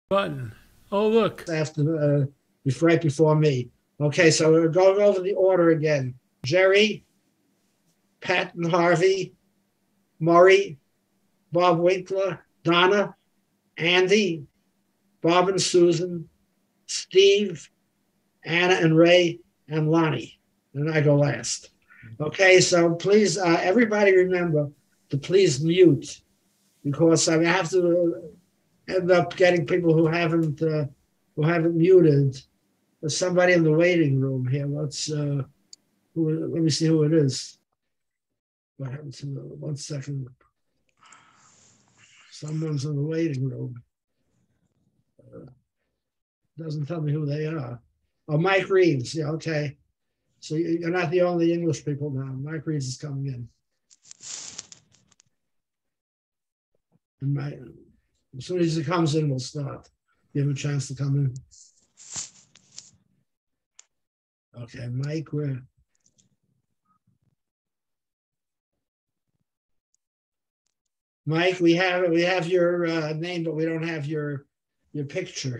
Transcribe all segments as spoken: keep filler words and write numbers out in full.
Button. Oh, look. After, uh, before, right before me. Okay, so we're going over the order again. Jerry, Pat and Harvey, Murray, Bob Winkler, Donna, Andy, Bob and Susan, Steve, Anna and Ray, and Lonnie. And I go last. Okay, so please, uh, everybody remember to please mute because I have to end up getting people who haven't uh, who haven't muted. There's somebody in the waiting room here. Let's uh, who, let me see who it is. What happened to the, one second? Someone's in the waiting room. Uh, doesn't tell me who they are. Oh, Mike Reeves. Yeah, okay. So you're not the only English people now. Mike Reeves is coming in. And my, as soon as he comes in, we'll start. Give him a chance to come in. Okay, Mike, where? Mike, we have we have your uh, name, but we don't have your your picture.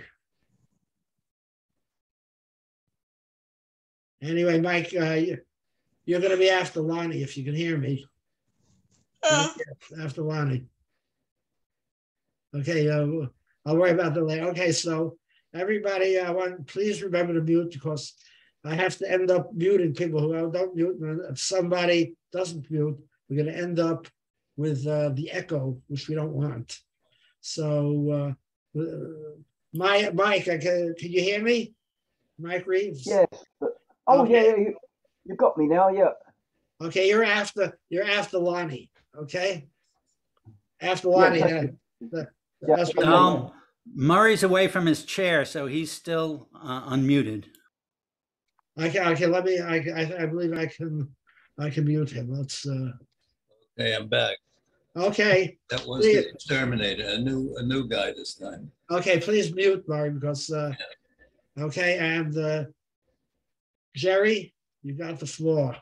Anyway, Mike, uh, you're going to be after Lonnie if you can hear me. Uh. After Lonnie. Okay, uh, I'll worry about that later. Okay, so everybody, uh, want, please remember to mute because I have to end up muting people who don't mute. If somebody doesn't mute, we're going to end up with uh, the echo, which we don't want. So, uh, my, Mike, can, can you hear me? Mike Reeves? Yes. Oh, okay. yeah, yeah, you, you got me now, yeah. Okay, you're after, you're after Lonnie, okay? After Lonnie. Yeah, that, that, yeah. That's what no, Murray's away from his chair, so he's still uh, unmuted. Okay, okay, let me, I, I, I believe I can, I can mute him. Let's, uh... Okay, I'm back. Okay. That was please. The exterminator, a new, a new guy this time. Okay, please mute, Murray, because, uh, yeah. Okay, and, uh, Jerry, you got the floor.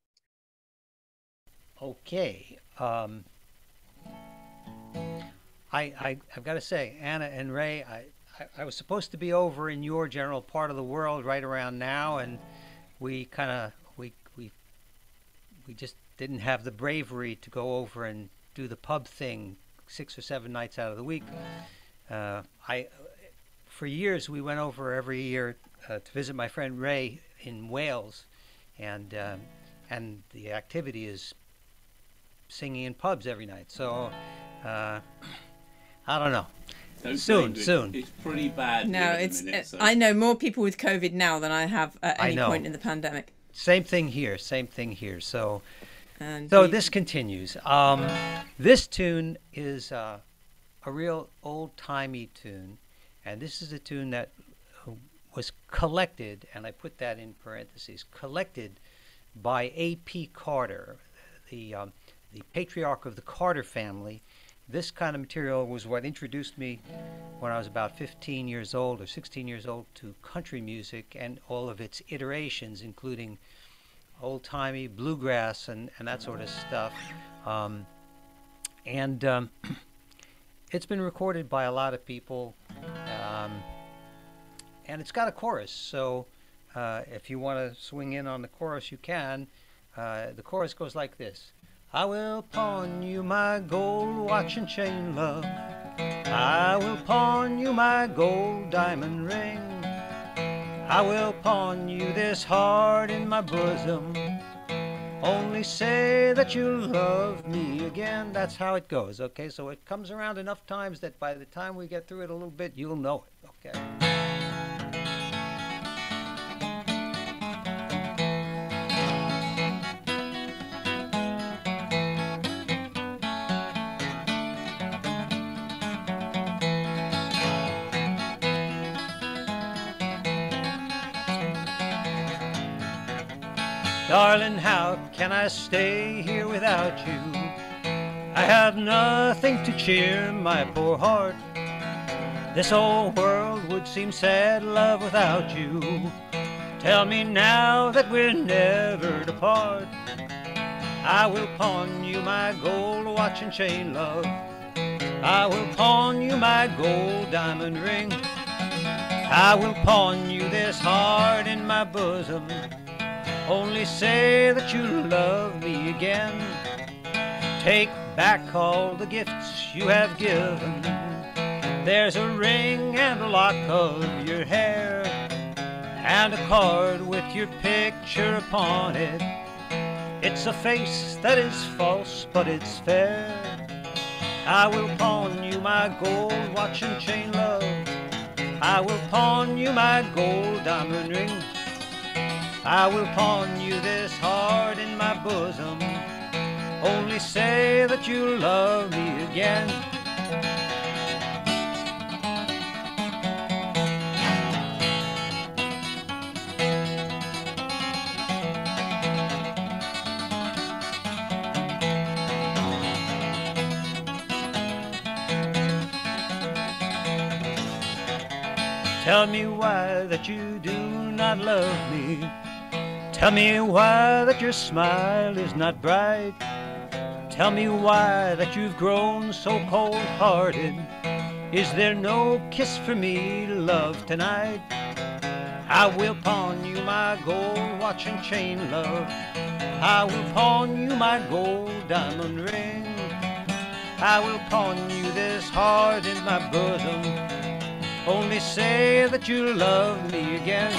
Okay. Um, I, I, I've got to say, Anna and Ray, I, I, I was supposed to be over in your general part of the world right around now, and we kind of, we, we, we just didn't have the bravery to go over and do the pub thing six or seven nights out of the week. Uh, I, for years, we went over every year uh, to visit my friend Ray in Wales, and um, and the activity is singing in pubs every night. So uh, I don't know. Don't soon, soon. It's pretty bad. No, it's. Minute, so. I know more people with COVID now than I have at any point in the pandemic. Same thing here. Same thing here. So, and so this continues. Um, this tune is uh, a real old-timey tune, and this is a tune that was collected, and I put that in parentheses, collected by A P Carter, the um, the patriarch of the Carter family. This kind of material was what introduced me when I was about fifteen years old or sixteen years old to country music and all of its iterations, including old-timey bluegrass and, and that sort of stuff. Um, and um, it's been recorded by a lot of people. Um, And it's got a chorus, so uh, if you want to swing in on the chorus, you can. Uh, the chorus goes like this. I will pawn you my gold watch and chain, love. I will pawn you my gold diamond ring. I will pawn you this heart in my bosom. Only say that you love me again. That's how it goes, okay? So it comes around enough times that by the time we get through it a little bit, you'll know it, okay? Darling, how can I stay here without you? I have nothing to cheer my poor heart. This whole world would seem sad, love, without you. Tell me now that we're never to part. I will pawn you my gold watch and chain, love. I will pawn you my gold diamond ring. I will pawn you this heart in my bosom. Only say that you love me again. Take back all the gifts you have given. There's a ring and a lock of your hair, and a card with your picture upon it. It's a face that is false, but it's fair. I will pawn you my gold watch and chain, love. I will pawn you my gold diamond ring. I will pawn you this heart in my bosom. Only say that you love me again. Tell me why that you do not love me. Tell me why that your smile is not bright. Tell me why that you've grown so cold-hearted. Is there no kiss for me to love tonight? I will pawn you my gold watch and chain, love. I will pawn you my gold diamond ring. I will pawn you this heart in my bosom. Only say that you love me again.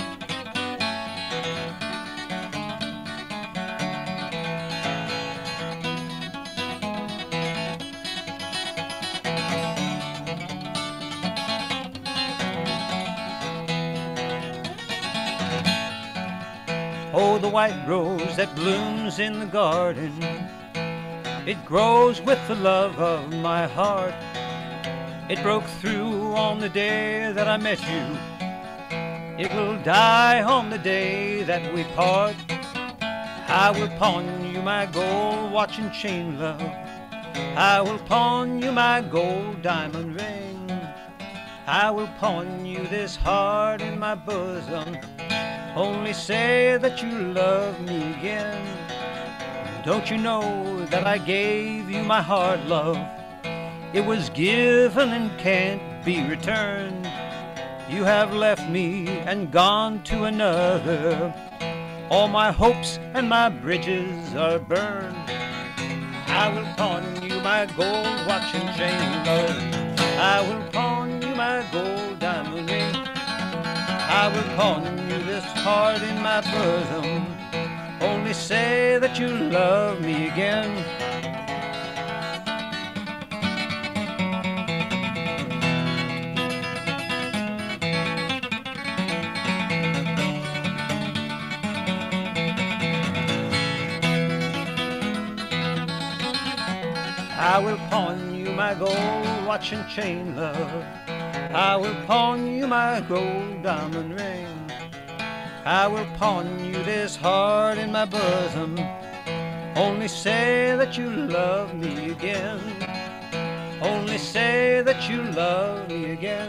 Oh, the white rose that blooms in the garden, it grows with the love of my heart. It broke through on the day that I met you. It will die on the day that we part. I will pawn you my gold watch and chain, love. I will pawn you my gold diamond ring. I will pawn you this heart in my bosom. Only say that you love me again. Don't you know that I gave you my heart, love? It was given and can't be returned. You have left me and gone to another. All my hopes and my bridges are burned. I will pawn you my gold watch and chain, love. I will pawn you my gold diamond ring. I will pawn you this heart in my bosom. Only say that you love me again. I will pawn you my gold watch and chain, love. I will pawn you my gold diamond ring. I will pawn you this heart in my bosom. Only say that you love me again. Only say that you love me again.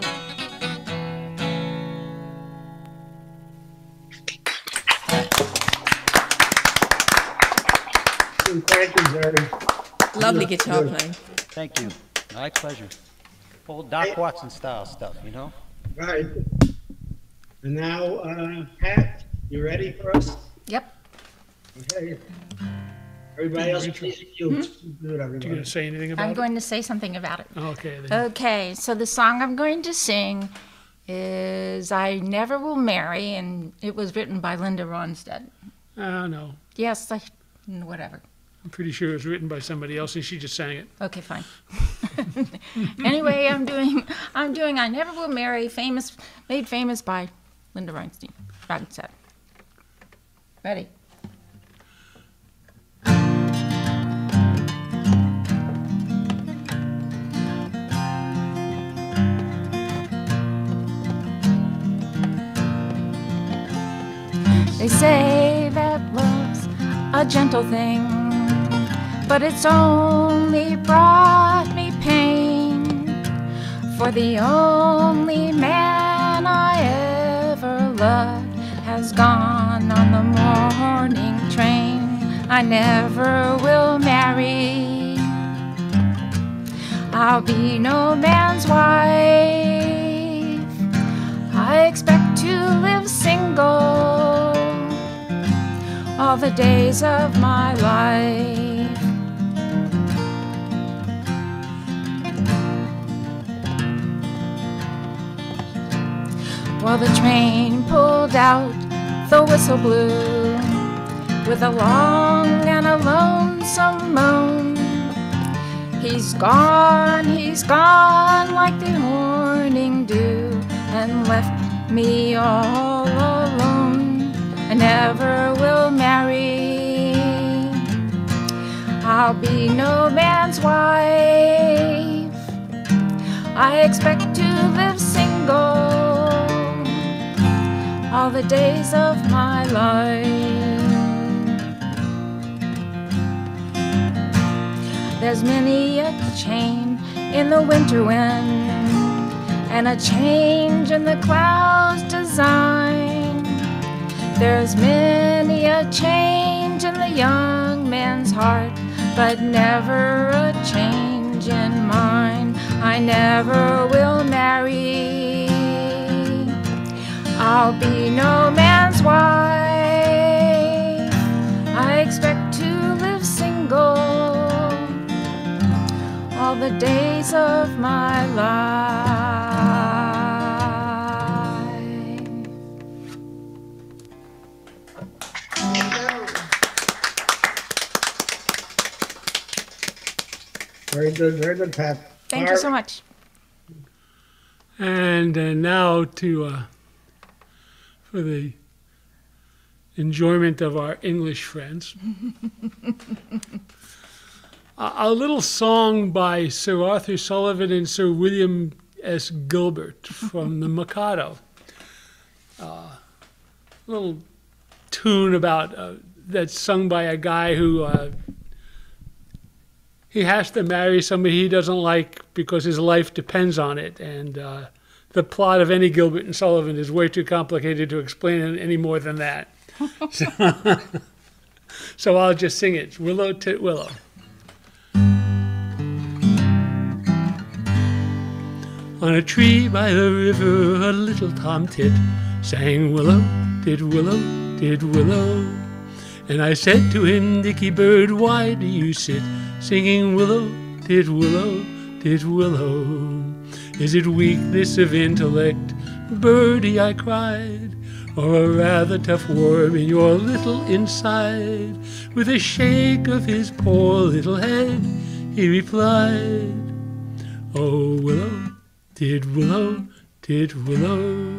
Thank you, Jerry. Lovely guitar playing. Thank you. My pleasure. Old Doc Watson style stuff, you know? Right. And now, uh, Pat, you ready for us? Yep. Okay. Everybody else, please mute. Mute, Do you everybody. going to say anything about I'm it? going to say something about it. Okay. Then. Okay, so the song I'm going to sing is I Never Will Marry, and it was written by Linda Ronstadt. Oh, no. Yes, I, whatever. I'm pretty sure it was written by somebody else and she just sang it. Okay, fine. Anyway, I'm doing I'm doing I Never Will Marry, famous made famous by Linda Ronstadt. Ronstadt. Ready? They say that love's a gentle thing, but it's only brought me pain. For the only man I ever loved has gone on the morning train. I never will marry. I I'll be no man's wife. I expect to live single all the days of my life. Well, the train pulled out, the whistle blew, with a long and a lonesome moan. He's gone, he's gone like the morning dew, and left me all alone. I never will marry, I'll be no man's wife. I expect to live single all the days of my life. There's many a change in the winter wind, and a change in the clouds' design. There's many a change in the young man's heart, but never a change in mine. I never will marry, I'll be no man's wife. I expect to live single all the days of my life. Very good, very good, Pat. Thank you so much. And uh, now to, uh, for the enjoyment of our English friends, a, a little song by Sir Arthur Sullivan and Sir William S. Gilbert from The Mikado. A uh, little tune about, uh, that's sung by a guy who uh, he has to marry somebody he doesn't like because his life depends on it. And uh, the plot of any Gilbert and Sullivan is way too complicated to explain it any more than that. so, so I'll just sing it. Willow, tit, willow. On a tree by the river, a little tomtit sang willow, tit, willow, tit, willow. And I said to him, Dicky bird, why do you sit singing willow, tit, willow, tit, willow? Is it weakness of intellect, birdie, I cried, or a rather tough worm in your little inside? With a shake of his poor little head, he replied, oh, willow, tit, willow, tit, willow.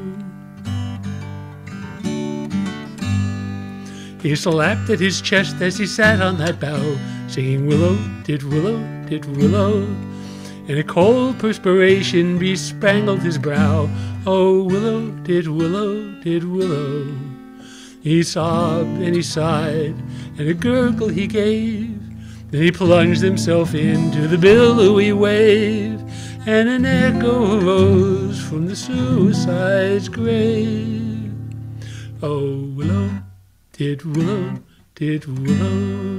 He slapped at his chest as he sat on that bough, singing willow, tit, willow, tit, willow. And a cold perspiration bespangled his brow. Oh, willow, tit, willow, tit, willow. He sobbed and he sighed, and a gurgle he gave. Then he plunged himself into the billowy wave, and an echo arose from the suicide's grave. Oh, willow, tit, willow, tit, willow.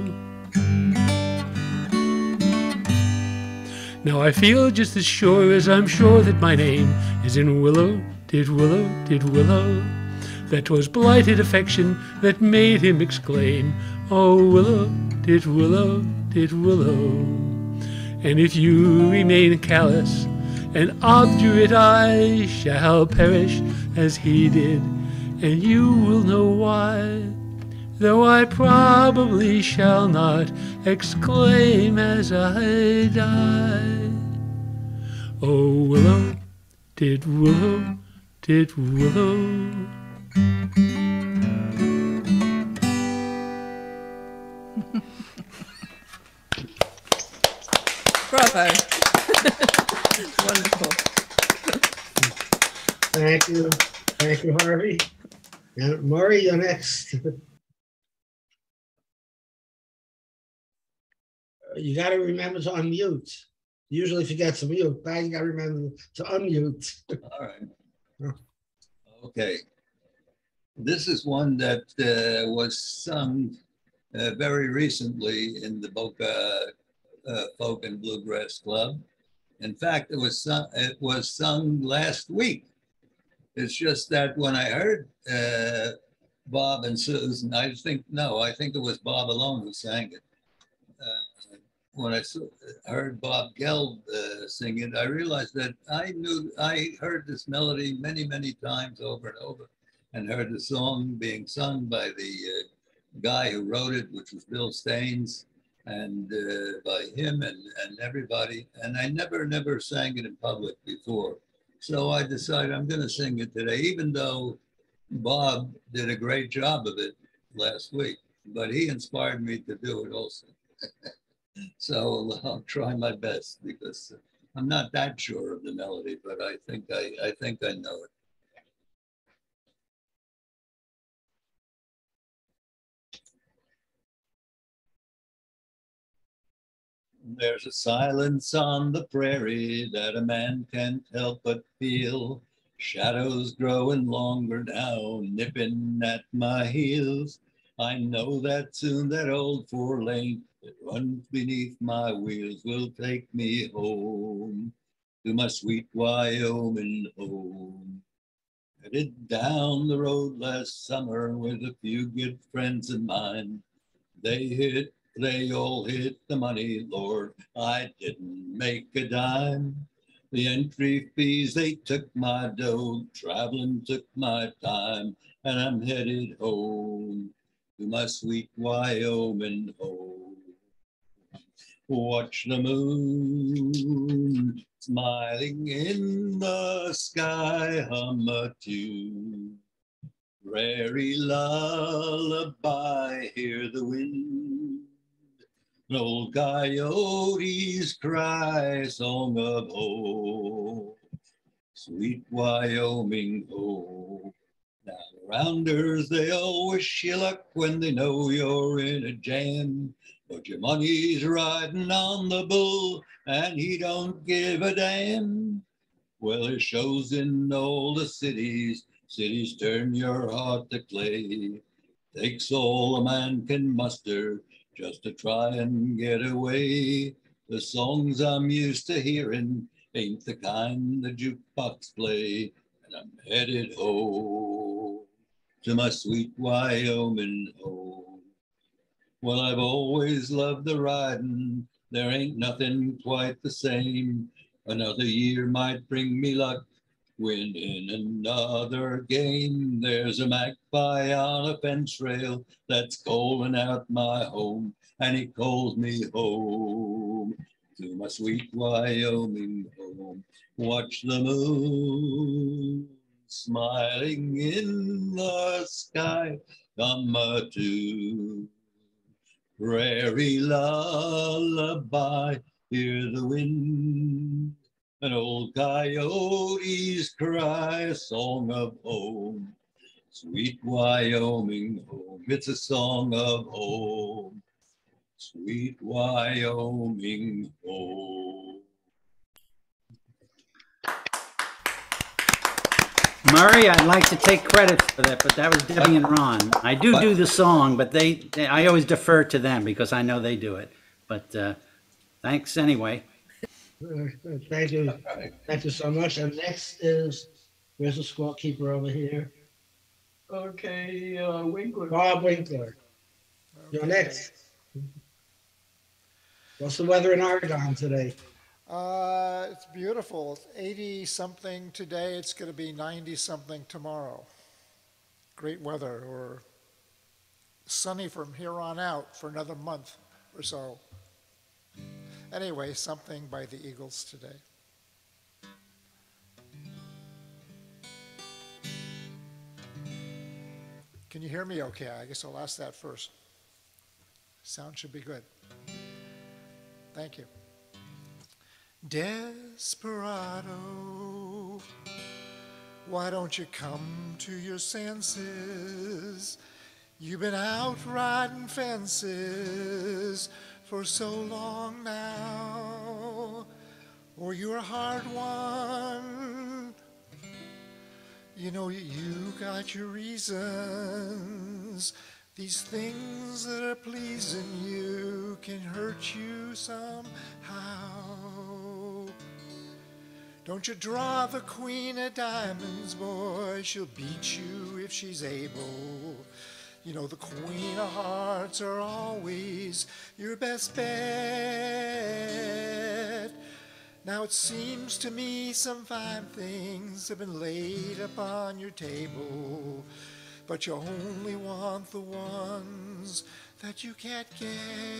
Now I feel just as sure as I'm sure that my name is in willow, tit, willow, tit, willow, that 'twas blighted affection that made him exclaim, oh, willow, tit, willow, tit, willow. And if you remain callous and obdurate, I shall perish as he did, and you will know why, though I probably shall not exclaim as I die. Oh, willow, tit, willow, tit, willow. Bravo. Wonderful. Thank you. Thank you, Harvey. And Murray, you're next. You got to remember to unmute. You usually forget to mute. Now you got to remember to unmute. All right. Okay. This is one that uh, was sung uh, very recently in the Boca uh, Folk and Bluegrass Club. In fact, it was sung, it was sung last week. It's just that when I heard uh, Bob and Susan, I think, no, I think it was Bob alone who sang it. Uh, when I heard Bob Gelb uh, sing it, I realized that I knew, I heard this melody many, many times over and over, and heard the song being sung by the uh, guy who wrote it, which was Bill Staines, and uh, by him and, and everybody. And I never, never sang it in public before. So I decided I'm going to sing it today, even though Bob did a great job of it last week, but he inspired me to do it also. So I'll try my best, because I'm not that sure of the melody, but I think I, I think I know it. There's a silence on the prairie that a man can't help but feel. Shadows growing longer now, nipping at my heels. I know that soon that old four lane that runs beneath my wheels will take me home, to my sweet Wyoming home. Headed down the road last summer with a few good friends of mine. They hit They all hit the money, Lord, I didn't make a dime. The entry fees, they took my dough, traveling took my time, and I'm headed home, to my sweet Wyoming home. Watch the moon smiling in the sky, hum a tune. Prairie lullaby, hear the wind. Old coyotes cry, song of home, sweet Wyoming home. Now the rounders, they all wish you luck when they know you're in a jam, but your money's riding on the bull and he don't give a damn. Well, it shows in all the cities, cities turn your heart to clay. Takes all a man can muster just to try and get away. The songs I'm used to hearing ain't the kind the jukebox play, and I'm headed home, to my sweet Wyoming home. Well, I've always loved the riding, there ain't nothing quite the same. Another year might bring me luck, win in another game. There's a magpie on a fence rail that's calling out my home, and he calls me home, to my sweet Wyoming home. Watch the moon smiling in the sky, come a tune. Prairie lullaby, hear the wind. An old coyotes cry, a song of home, sweet Wyoming home. It's a song of home, sweet Wyoming home. Murray, I'd like to take credit for that, but that was Debbie and Ron. I do do the song, but they, they I always defer to them because I know they do it. But uh, thanks anyway. Uh, Thank you. Thank you so much. And next is, where's the scorekeeper over here? Okay, uh, Winkler. Bob Winkler. You're next. What's the weather in Oregon today? Uh, it's beautiful. It's eighty something today. It's going to be ninety something tomorrow. Great weather, or sunny from here on out for another month or so. Anyway, something by the Eagles today. Can you hear me okay? I guess I'll ask that first. Sound should be good. Thank you. Desperado, why don't you come to your senses? You've been out riding fences for so long now, or you're a hard one. You know you got your reasons. These things that are pleasing you can hurt you somehow. Don't you draw the queen of diamonds, boy, she'll beat you if she's able. You know the queen of hearts are always your best bet. Now it seems to me some fine things have been laid upon your table, but you only want the ones that you can't get.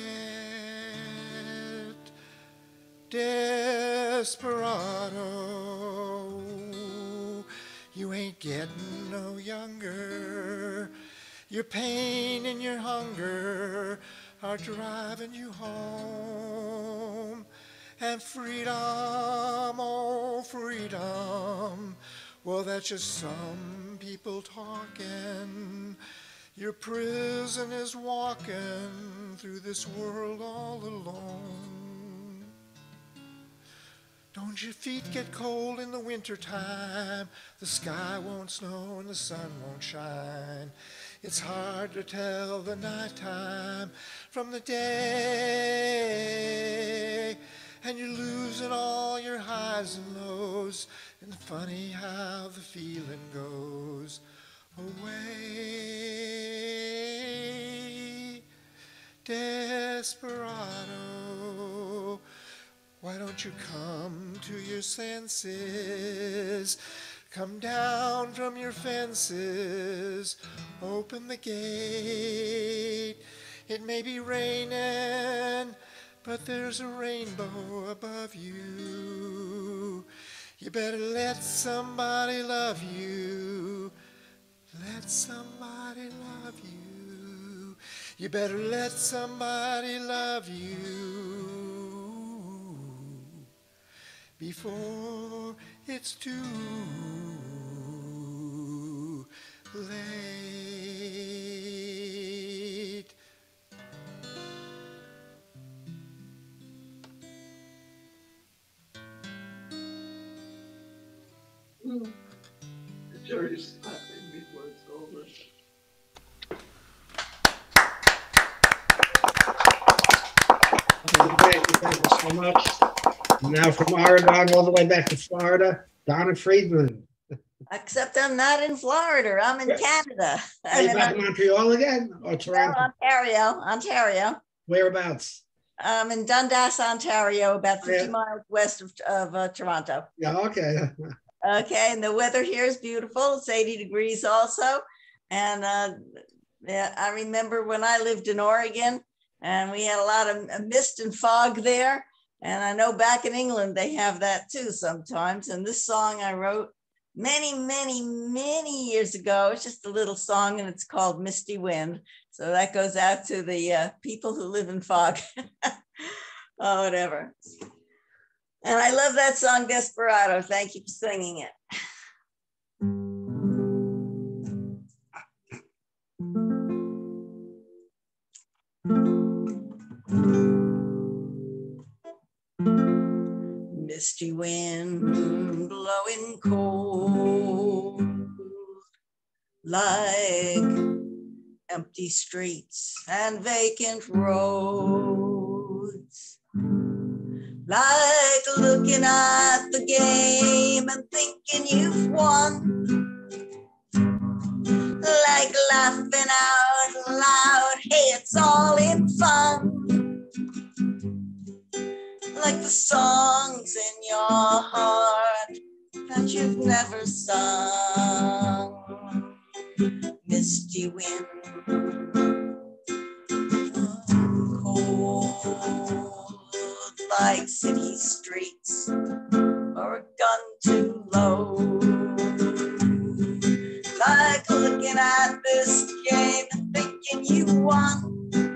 Desperado, you ain't getting no younger. Your pain and your hunger are driving you home. And freedom, oh freedom, well that's just some people talking. Your prison is walking through this world all alone. Don't your feet get cold in the wintertime? The sky won't snow and the sun won't shine. It's hard to tell the nighttime from the day. And you're losing all your highs and lows. And funny how the feeling goes away. Desperado, why don't you come to your senses? Come down from your fences, open the gate. It may be raining, but there's a rainbow above you. You better let somebody love you. Let somebody love you. You better let somebody love you before it's too late. Mm. Jerry's laughing before it's over. Thank you, thank you so much. Now from Oregon all the way back to Florida, Donna Friedman. Except I'm not in Florida. I'm in Canada. Are you back in Montreal again or Toronto? No, Ontario, Ontario. Whereabouts? I'm in Dundas, Ontario, about fifty Yeah. miles west of, of uh, Toronto. Yeah, okay. Okay, and the weather here is beautiful. It's eighty degrees also. And uh, yeah, I remember when I lived in Oregon, and we had a lot of mist and fog there. And I know back in England, they have that too sometimes. And this song I wrote many, many, many years ago. It's just a little song and it's called Misty Wind. So that goes out to the uh, people who live in fog. Oh, whatever. And I love that song, Desperado. Thank you for singing it. Misty wind blowing cold, like empty streets and vacant roads, like looking at the game and thinking you've won, like laughing out loud, hey, it's all in fun. Like the songs in your heart that you've never sung. Misty wind, cold like city streets or a gun too low. Like looking at this game and thinking you won.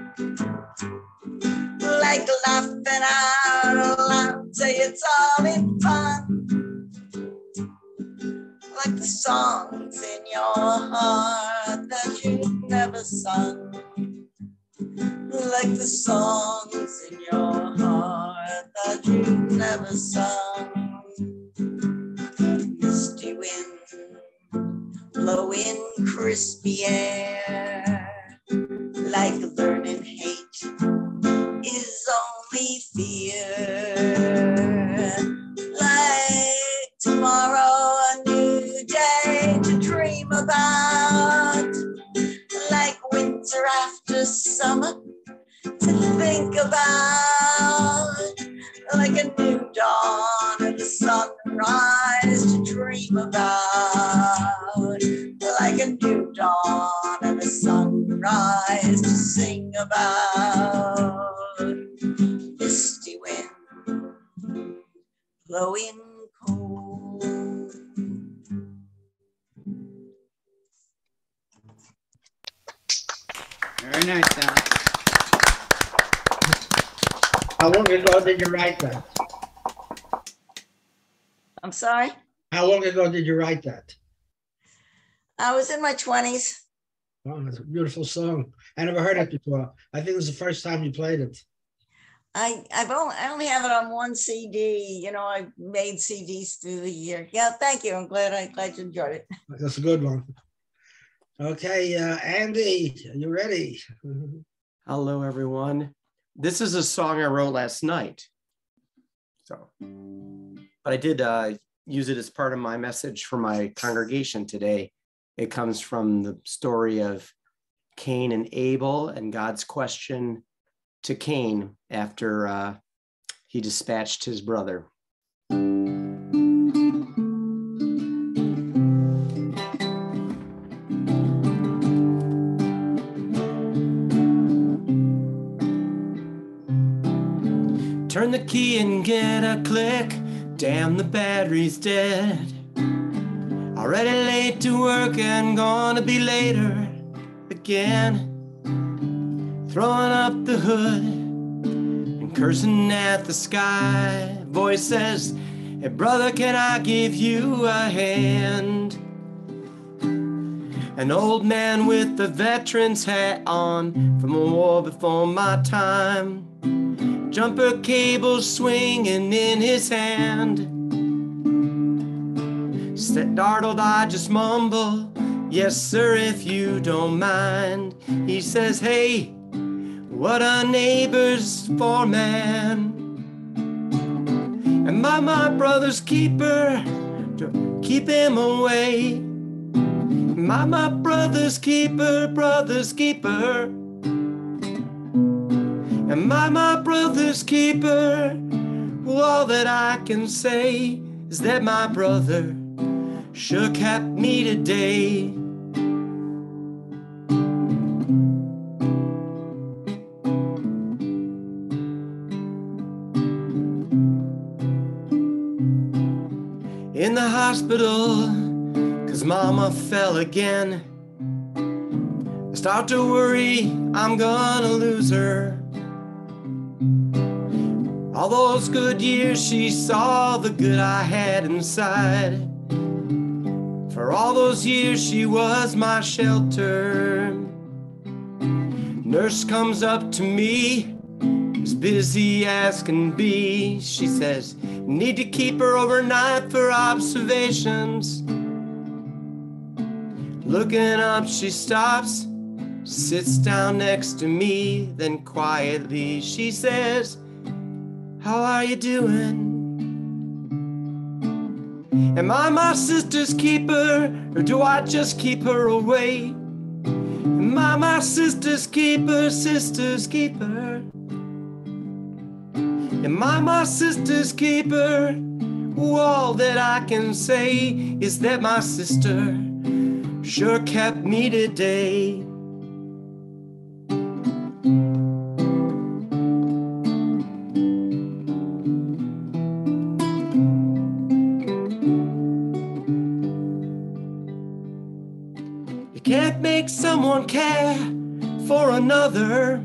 Like laughing out loud, say it's all in fun. Like the songs in your heart that you've never sung. Like the songs in your heart that you've never sung. Misty wind, blowing crispy air, like learning hate is only fear, like to dream about, like winter after summer to think about, like a new dawn and a sunrise to dream about, like a new dawn and a sunrise to sing about. Misty wind blowing cold. Very nice, Don. How long ago did you write that? I'm sorry? How long ago did you write that? I was in my twenties. Oh, it's a beautiful song. I never heard it before. I think it was the first time you played it. I I've only I only have it on one C D. You know, I've made C Ds through the year. Yeah, thank you. I'm glad I glad you enjoyed it. That's a good one. Okay, uh, Andy, are you ready? Hello, everyone. This is a song I wrote last night. So, but I did uh, use it as part of my message for my congregation today. It comes from the story of Cain and Abel and God's question to Cain after uh, he dispatched his brother. Turn the key and get a click. Damn, the battery's dead. Already late to work and gonna be later again. Throwing up the hood and cursing at the sky. Voice says, hey brother, can I give you a hand? An old man with a veteran's hat on from a war before my time. Jumper cables swinging in his hand. Startled, I just mumble, yes sir, if you don't mind. He says, hey, what a neighbor's for man. Am I my brother's keeper to keep him away? Am I my brother's keeper, brother's keeper? Am I my brother's keeper? Well, all that I can say is that my brother sure kept me today. In the hospital, 'cause mama fell again. I start to worry I'm gonna lose her. All those good years she saw the good I had inside. For all those years she was my shelter. Nurse comes up to me, as busy as can be. She says, need to keep her overnight for observations. Looking up, she stops, sits down next to me. Then quietly she says, how are you doing? Am I my sister's keeper, or do I just keep her away? Am I my sister's keeper, sister's keeper? Am I my sister's keeper? All that I can say is that my sister sure kept me today. Can't make someone care for another.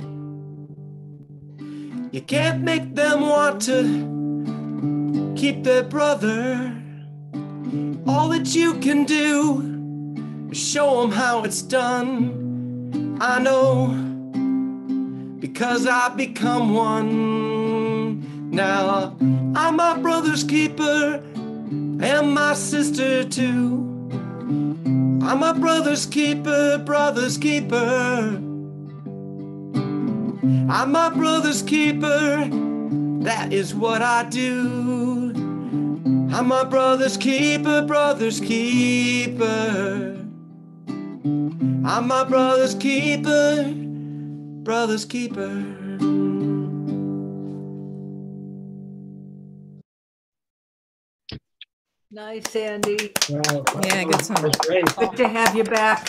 You can't make them want to keep their brother. All that you can do is show them how it's done. I know, because I've become one. Now I'm my brother's keeper and my sister too. I'm my brother's keeper, brother's keeper. I'm my brother's keeper, that is what I do. I'm my brother's keeper, brother's keeper. I'm my brother's keeper, brother's keeper. Nice, Andy. Wow, Yeah, good song. That was great. Good to have you back.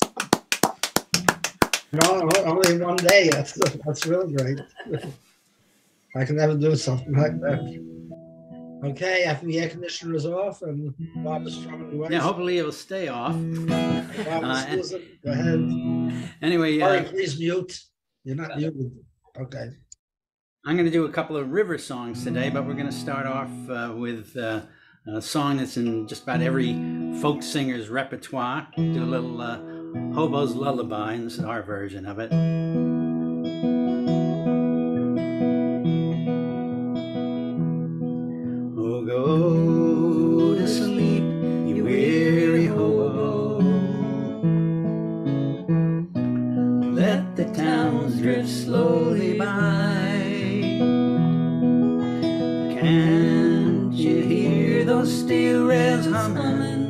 No, only one day. That's, that's really great. I can never do something like that. Okay, after the air conditioner is off and Bob is strumming away. Yeah, hopefully it'll stay off. Bob Uh, is Susan, go ahead. Anyway, Sorry, uh, please mute. You're not muted. Okay. I'm going to do a couple of river songs today, but we're going to start off uh, with uh, a song that's in just about every folk singer's repertoire. Do a little uh, Hobo's Lullaby, and this is our version of it. Oh, go to sleep, you weary hobo. Let the towns drift slowly by. Can't you hear those steel rails humming?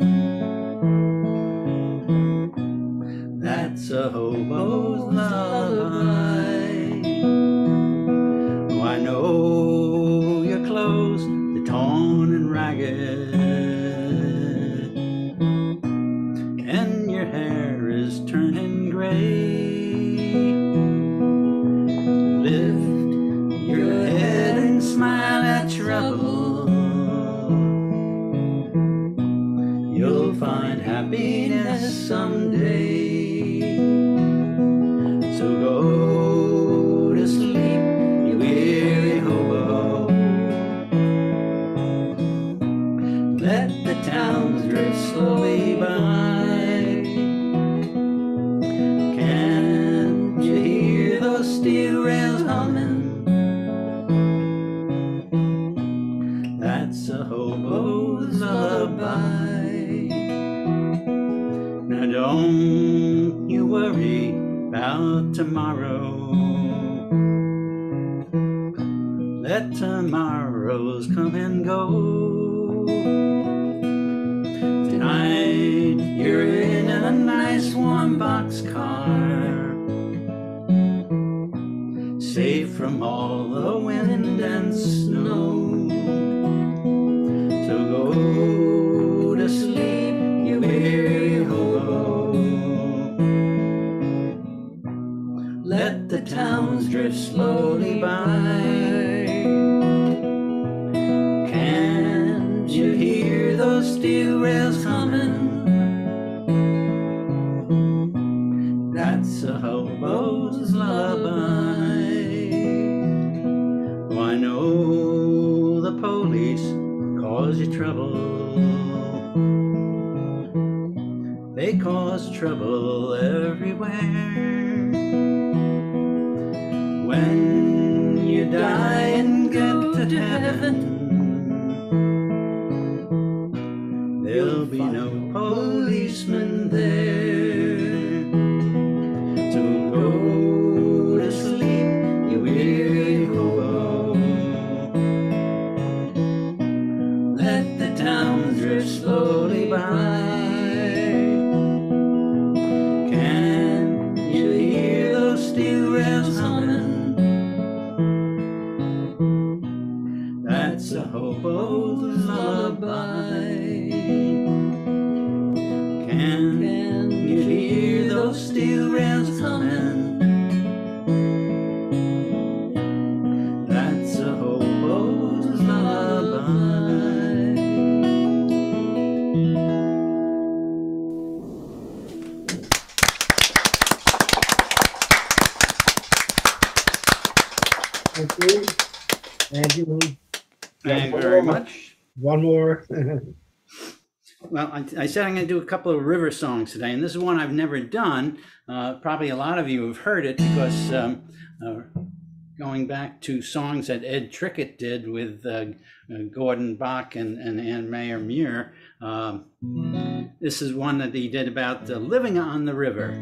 That's a hobo's lullaby. Oh, I know your clothes, they're torn and ragged, and your hair is turning gray. Lift your head and smile at trouble. You'll find happiness someday. So go to sleep, you weary hobo. Let the towns drift slowly by. Can't you hear those steel rails humming? That's a hobo's lullaby. Now don't you worry about tomorrow. Let tomorrows come and go. Tonight you're in a nice warm boxcar, safe from all the wind and snow. So go to sleep, you weary hobo. Let the towns drift slowly by. Can't you hear those steel rails humming? That's a hobo's lullaby. Oh, I know the police cause you trouble. They cause trouble everywhere. When you die and get to heaven, there'll be no policeman there. So go to sleep, you weary hobo. Let the towns drift slowly by. Can you hear those steel rails humming? That's a hobo's lullaby. Can you hear those steel rails humming? That's a hobo's lullaby. Thank you. Thank you. Thank you very much. One more. Well, I, I said I'm going to do a couple of river songs today, and this is one I've never done. Uh, probably a lot of you have heard it because um, uh, going back to songs that Ed Trickett did with uh, uh, Gordon Bach and, and Anne Mayer Muir, um, this is one that he did about uh, living on the river.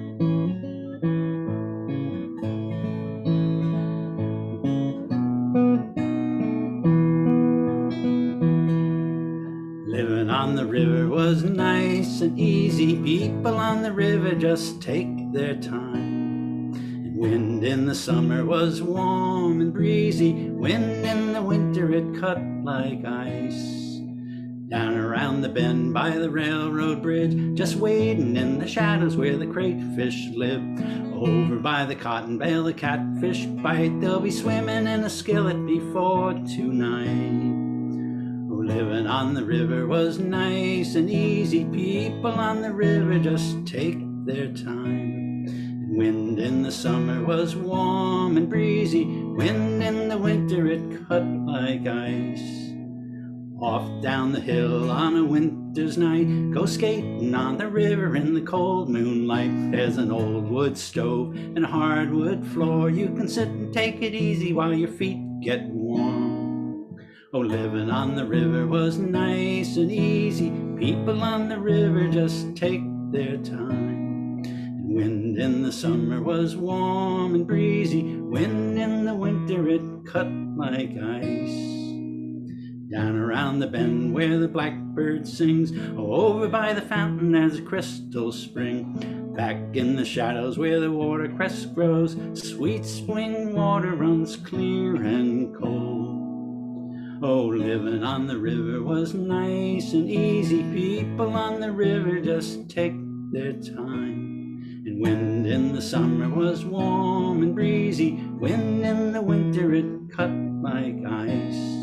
and easy. People on the river just take their time. And wind in the summer was warm and breezy. Wind in the winter it cut like ice. Down around the bend by the railroad bridge, just waiting in the shadows where the crayfish live. Over by the cotton bale, the catfish bite. They'll be swimming in a skillet before tonight. Oh, living on the river was nice and easy. People on the river just take their time. And wind in the summer was warm and breezy. Wind in the winter it cut like ice. Off down the hill on a winter's night, go skating on the river in the cold moonlight. There's an old wood stove and a hardwood floor. You can sit and take it easy while your feet get warm. Oh, living on the river was nice and easy. People on the river just take their time. And wind in the summer was warm and breezy. Wind in the winter it cut like ice. Down around the bend where the blackbird sings, oh, over by the fountain there's a crystal spring. Back in the shadows where the watercress grows, sweet spring water runs clear and cold. Oh, living on the river was nice and easy. People on the river just take their time. And wind in the summer was warm and breezy. Wind in the winter it cut like ice.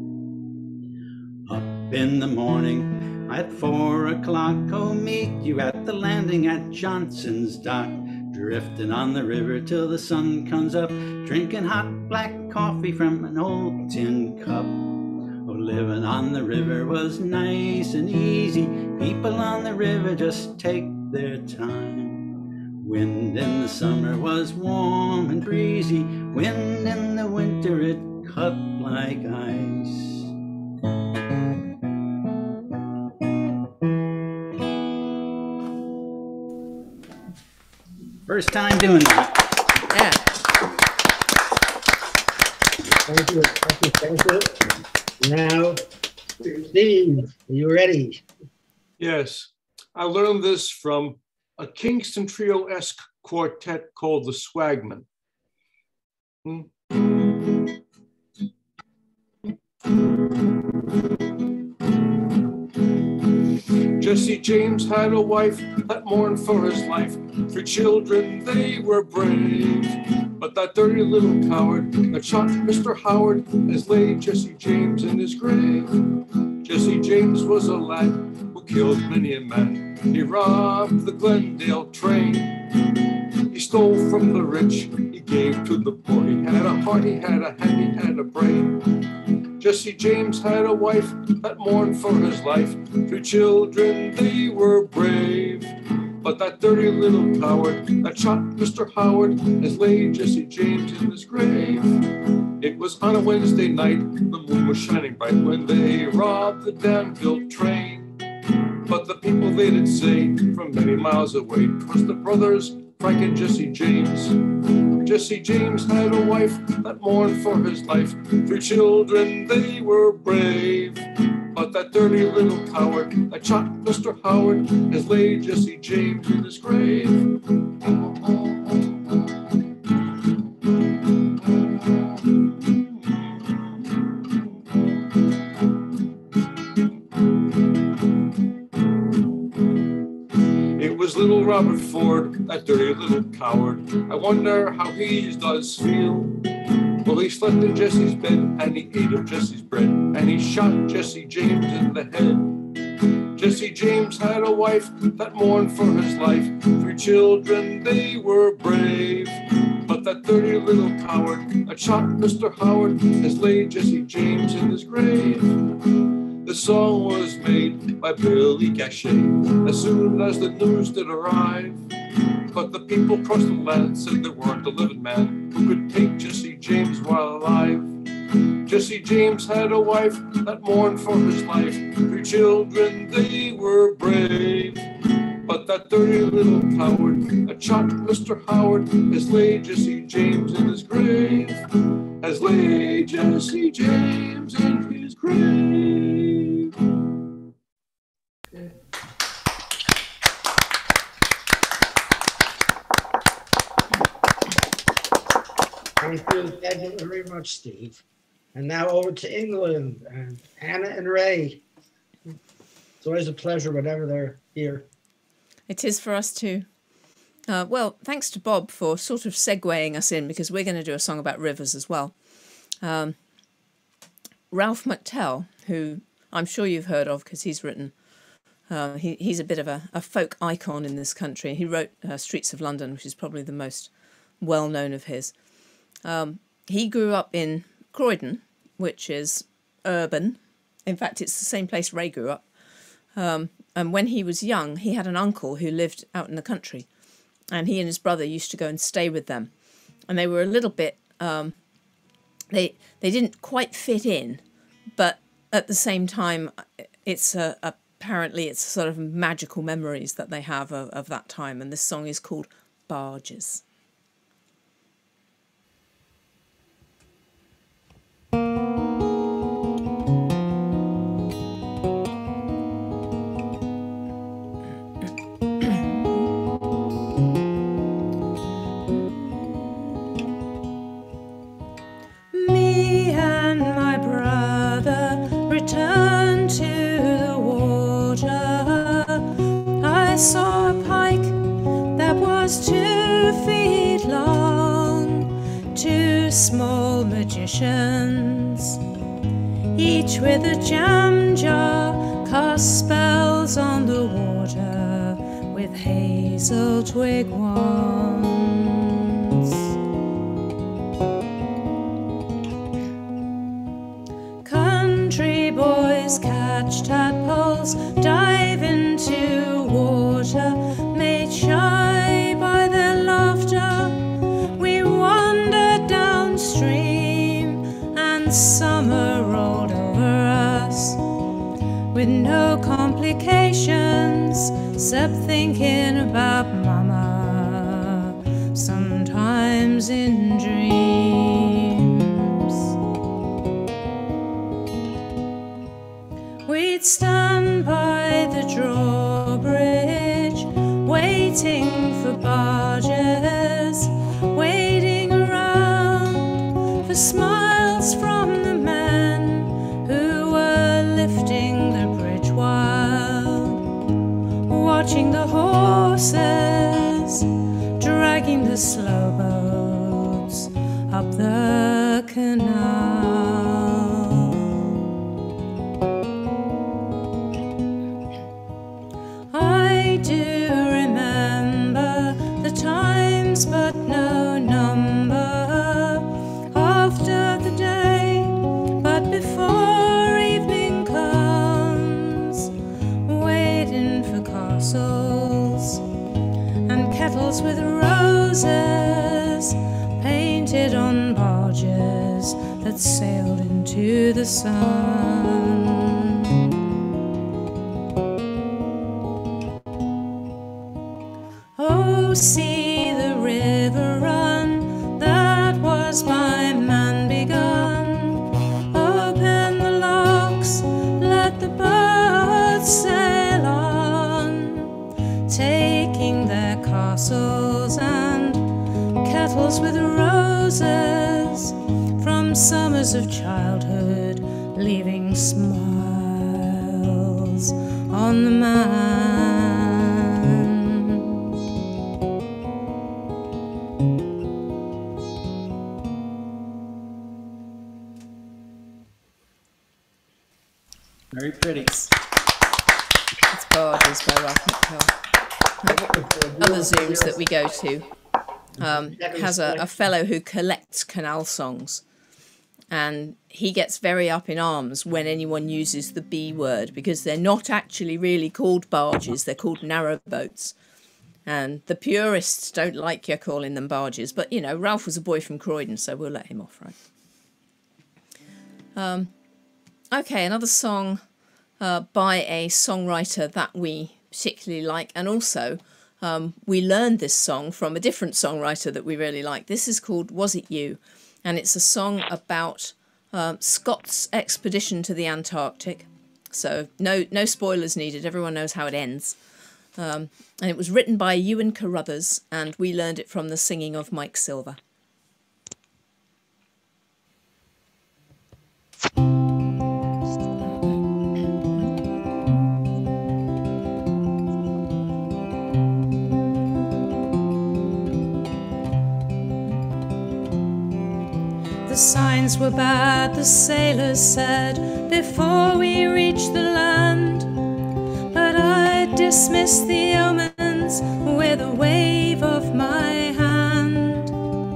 Up in the morning at four o'clock, oh, meet you at the landing at Johnson's Dock. Drifting on the river till the sun comes up, drinking hot black coffee from an old tin cup. Oh, living on the river was nice and easy. People on the river just take their time. Wind in the summer was warm and breezy. Wind in the winter it cut like ice. First time doing that. Yeah. Thank you, thank you, thank you. Now, Steve, are you ready? Yes, I learned this from a Kingston Trio-esque quartet called the Swagmen. Hmm? Jesse James had a wife that mourned for his life. Three children, they were brave. But that dirty little coward that shot Mister Howard has laid Jesse James in his grave. Jesse James was a lad who killed many a man. He robbed the Glendale train. He stole from the rich, he gave to the poor. He had a heart, he had a hand, he had a brain. Jesse James had a wife that mourned for his life. Three children, they were brave. But that dirty little coward that shot Mister Howard has laid Jesse James in his grave. It was on a Wednesday night, the moon was shining bright when they robbed the Danville train. But the people, they did say from many miles away, 'twas the brothers Frank and Jesse James. Jesse James had a wife that mourned for his life. Three children, they were brave. But that dirty little coward that shot Mister Howard has laid Jesse James in his grave. It was little Robert Ford, that dirty little coward. I wonder how he does feel. Well, he slept in Jesse's bed, and he ate of Jesse's bread, and he shot Jesse James in the head. Jesse James had a wife that mourned for his life. Three children, they were brave. But that dirty little coward that shot Mister Howard has laid Jesse James in his grave. The song was made by Billy Gachet as soon as the news did arrive. But the people across the land said there weren't a living man who could take Jesse James while alive. Jesse James had a wife that mourned for his life. Three children, they were brave. But that dirty little coward that shot Mister Howard has laid Jesse James in his grave. Has laid Jesse James in his grave. Thank you, thank you very much, Steve. And now over to England, and Anna and Ray. It's always a pleasure whenever they're here. It is for us too. Uh, well, thanks to Bob for sort of segueing us in, because we're going to do a song about rivers as well. Um, Ralph McTell, who I'm sure you've heard of because he's written, uh, he, he's a bit of a, a folk icon in this country. He wrote uh, Streets of London, which is probably the most well-known of his. Um, he grew up in Croydon, which is urban. In fact, it's the same place Ray grew up. Um, and when he was young, he had an uncle who lived out in the country. And he and his brother used to go and stay with them. And they were a little bit, um, they they didn't quite fit in. But at the same time, it's a, apparently it's sort of magical memories that they have of, of that time. And this song is called Barges. Saw a pike that was two feet long, two small magicians, each with a jam jar, cast spells on the water with hazel twig wands. Country boys catch tadpoles, dive into water, made shy by their laughter. We wandered downstream, and summer rolled over us with no complications, except thinking about Mama, sometimes in dreams. We'd stand by the drawbridge, waiting for barges, waiting around for smiles from the men who were lifting the bridge while watching the horses dragging the slow boats up the canal. I do remember the times, but no number after the day, but before evening comes, waiting for castles and kettles with roses painted on barges that sailed into the sun. Oh, see the river run, that was by man begun. Open the locks, let the birds sail on, taking their castles and kettles with roses from summers of childhood, leaving smiles on the man. Very pretty. It's Barges by Ralph McTell. Other Zooms that we go to um, has a, a fellow who collects canal songs, and he gets very up in arms when anyone uses the B word, because they're not actually really called barges, they're called narrowboats. And the purists don't like you calling them barges, but you know, Ralph was a boy from Croydon, so we'll let him off, right? Um, okay, another song uh, by a songwriter that we particularly like, and also um, we learned this song from a different songwriter that we really like. This is called Was It You? And it's a song about um, Scott's expedition to the Antarctic. So no, no spoilers needed, everyone knows how it ends. Um, and it was written by Ewan Carruthers, and we learned it from the singing of Mike Silver. The signs were bad, the sailors said, before we reached the land. But I dismissed the omens with a wave of my hand.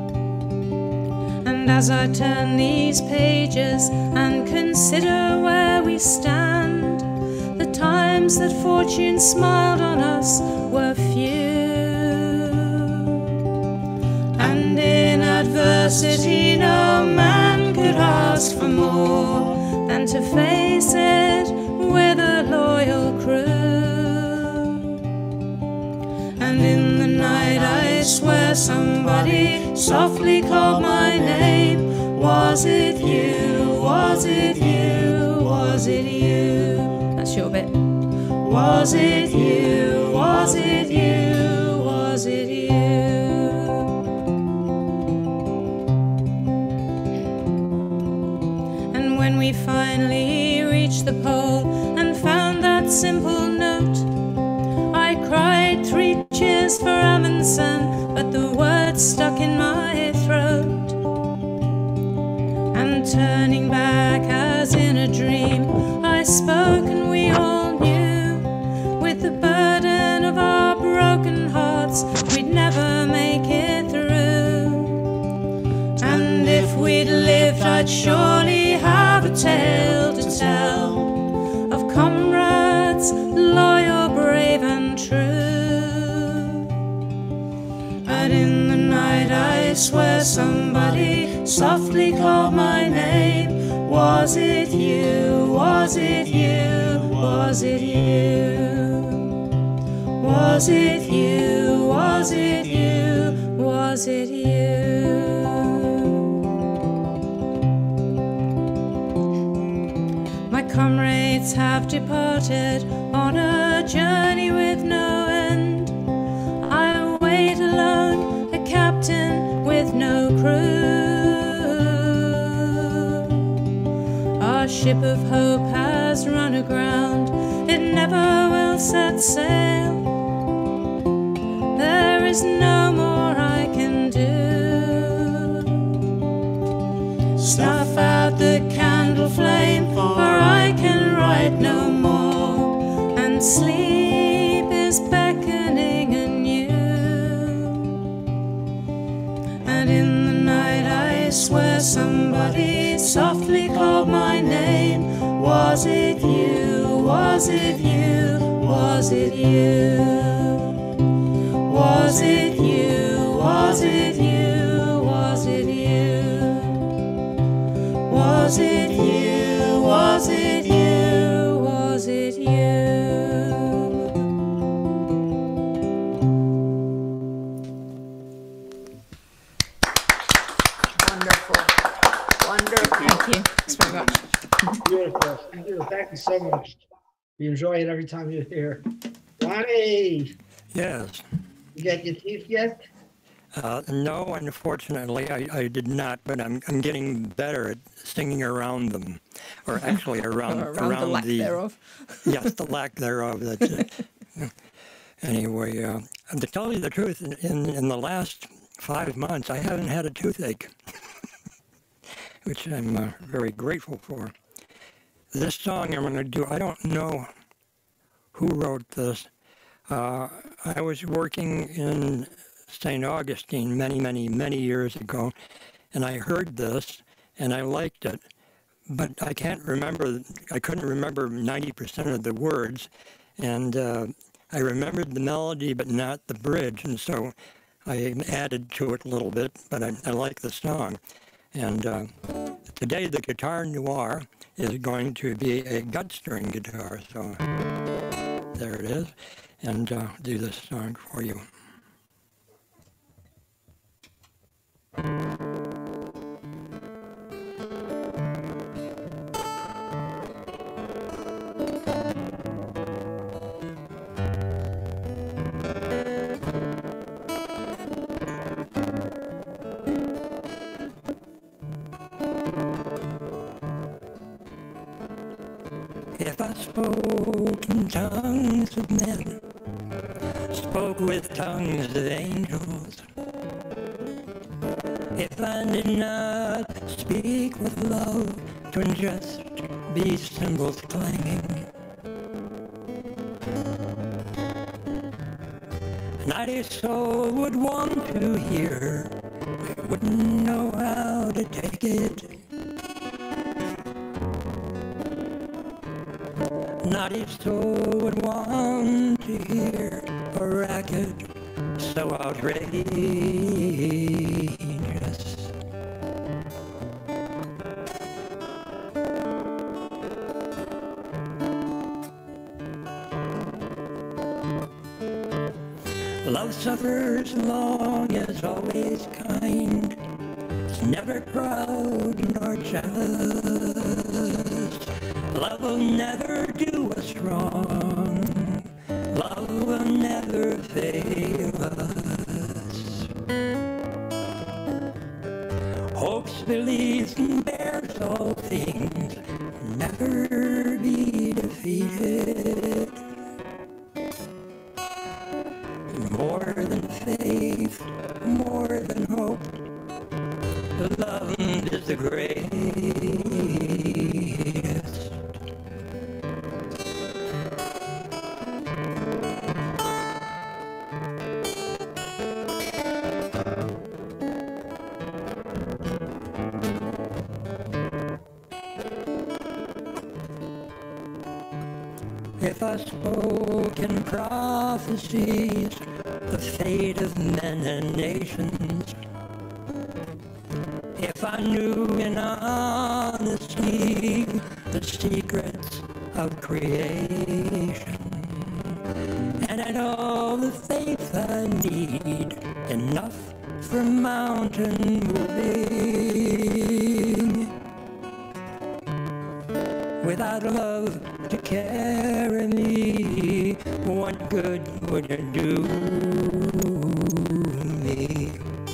And as I turn these pages and consider where we stand, the times that fortune smiled on us were few. And in adversity no man could ask for more than to face it with a loyal crew. And in the night I swear somebody softly called my name. Was it you? Was it you? Was it you? That's your bit. Was it you? Was it you? Was it you? And when we finally reached the pole and found that simple note, I cried three cheers for Amundsen, but the words stuck in my throat. And turning back as in a dream, I spoke and we all knew, with the burden of our broken hearts, we'd never make it through. And if we'd lived, I'd surely have a tale to tell of comrades loyal, brave and true. But in the night I swear somebody softly called my name. Was it you? Was it you? Was it you? Was it you? Was it you? Was it you? My comrades have departed on a journey with no end. I wait alone, a captain with no crew. Our ship of hope has run aground, it never will set sail. There is no more I can do. Snuff out the candle flame, for I can write no more, and sleep is beckoning anew. And in the night I swear somebody softly called my name. Was it you? Was it you? Was it you? Was it you? Was it you? Was it you? Was it you? Was it you? Was it you? Wonderful. Wonderful. Thank you. Thanks very much. Beautiful. Thank you. Thank you so much. We enjoy it every time you're here. Ronnie, Yes. you get your teeth yet? Uh, no, unfortunately, I, I did not, but I'm I'm getting better at singing around them, or actually around Or around the lack thereof. Yes, the lack thereof. That's it. Anyway, uh, to tell you the truth, in, in in the last five months, I haven't had a toothache, which I'm uh, very grateful for. This song I'm going to do, I don't know who wrote this. Uh, I was working in Saint Augustine many, many, many years ago, and I heard this, and I liked it, but I can't remember, I couldn't remember ninety percent of the words, and uh, I remembered the melody, but not the bridge, and so I added to it a little bit, but I, I like the song. And uh, today the Guitar Noir is going to be a gut string guitar, so there it is, and uh, do this song for you. If I spoke in tongues of men, spoke with tongues of angels, if I did not speak with love, 'twould just be cymbals clanging. Not a soul would want to hear, wouldn't know how to take it. Not a soul would want to hear a racket so outrageous. Love suffers long, is always kind. It's never proud nor jealous. Love will never do us wrong. Love will never fail us. Hopes, believes, and bears all things, never be defeated. More than faith, more than hope, love is the greatest. If I spoke in prophecies, the fate of men and nations, if I knew in honesty the secrets of creation, and had all the faith I need, enough for mountain moving, without love to carry me, what good would it do me?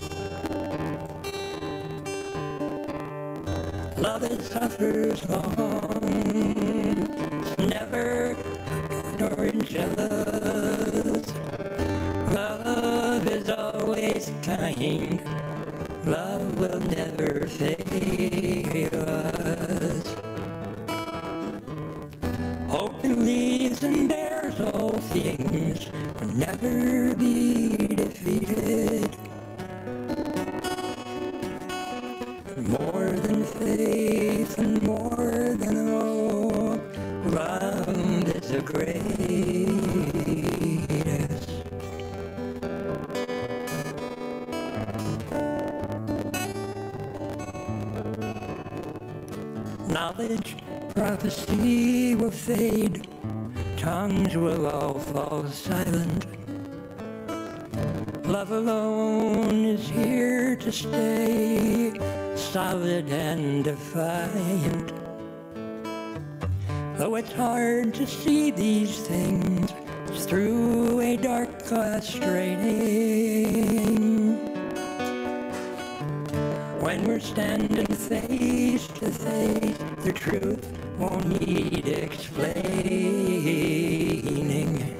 Love that suffers long, never nor jealous. Love is always kind. Love will never fail us. Hope believes and bears all things, will never be defeated. More than faith and more than hope, love is the greatest. Knowledge, prophecy will fade, tongues will all fall silent. Love alone is here to stay, solid and defiant. Though it's hard to see these things through a dark glass straining, when we're standing face to face, the truth won't need explaining.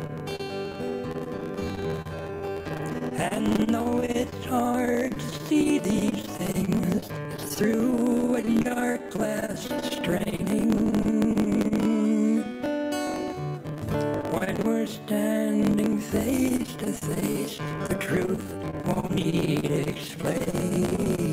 And though it's hard to see these things through a dark glass straining, when we're standing face to face, the truth won't need explaining.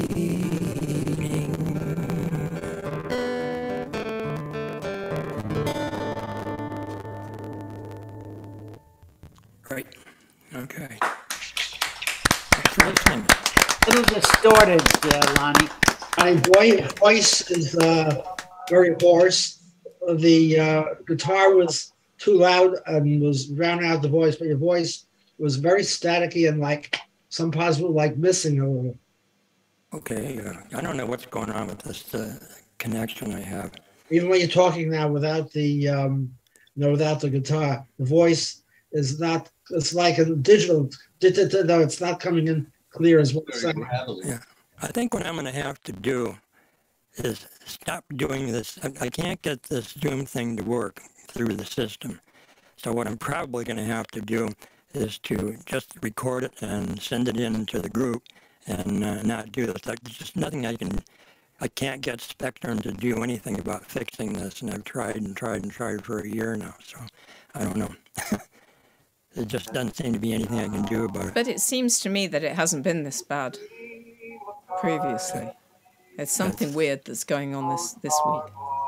Great. Okay. A little distorted, uh, Lonnie. My voice, voice is uh, very hoarse. The uh, guitar was too loud and was drowning out the voice, but your voice was very staticky and like some possible like missing a little. Okay, uh, I don't know what's going on with this uh, connection I have. Even when you're talking now without the, um, you know, without the guitar, the voice is not. It's like a digital. No, it's not coming in clear as well. Yeah, I think what I'm going to have to do is stop doing this. I, I can't get this Zoom thing to work. through the system. So what I'm probably going to have to do is to just record it and send it in to the group and uh, not do this. There's just nothing I can, I can't get Spectrum to do anything about fixing this, and I've tried and tried and tried for a year now, so I don't know. There just doesn't seem to be anything I can do about it. But it seems to me that it hasn't been this bad previously. It's something weird that's going on this, this week.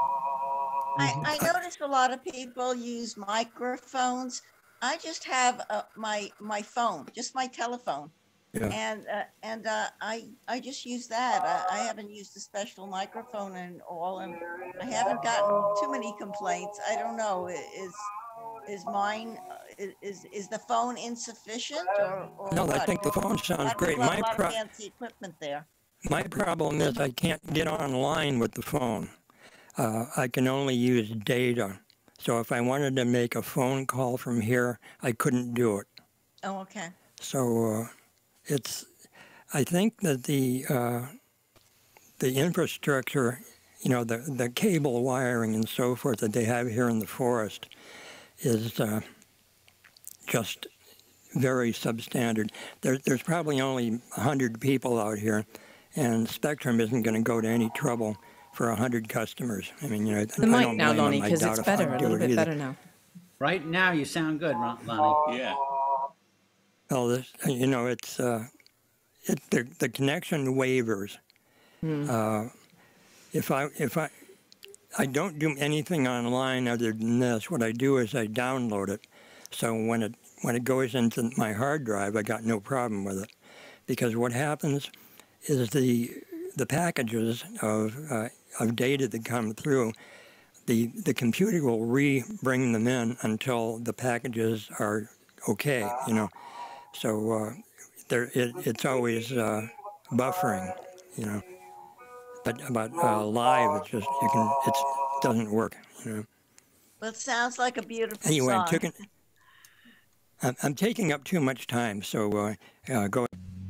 I, I noticed a lot of people use microphones. I just have uh, my my phone, just my telephone, yeah. and uh, and uh, I I just use that. I, I haven't used a special microphone and all, and I haven't gotten too many complaints. I don't know. Is is mine uh, is is the phone insufficient or, or no? what? I think the phone sounds great. A lot, My a lot pro- of fancy equipment there. My problem is I can't get online with the phone. Uh, I can only use data. So if I wanted to make a phone call from here, I couldn't do it. Oh, okay. So uh, it's, I think that the uh, the infrastructure, you know, the, the cable wiring and so forth that they have here in the forest is uh, just very substandard. There, there's probably only one hundred people out here, and Spectrum isn't going to go to any trouble for one hundred customers. I mean, you know, the I mic don't now, blame Lonnie, them. I because doubt it's if I'd better, a do little it bit either. better now. Right now, you sound good, Ron- Lonnie. Yeah. Well, this, you know, it's uh, it, the the connection wavers. Hmm. Uh, if I if I I don't do anything online other than this. What I do is I download it. So when it when it goes into my hard drive, I got no problem with it, because what happens is the the packages of uh, of data that come through, the the computer will re-bring them in until the packages are okay, you know. So uh, there it, it's always uh, buffering, you know. But about uh, live, it's just you can it doesn't work, you know. Well, it sounds like a beautiful Anyway, song. I'm taking I'm, I'm taking up too much time, so uh, uh, go.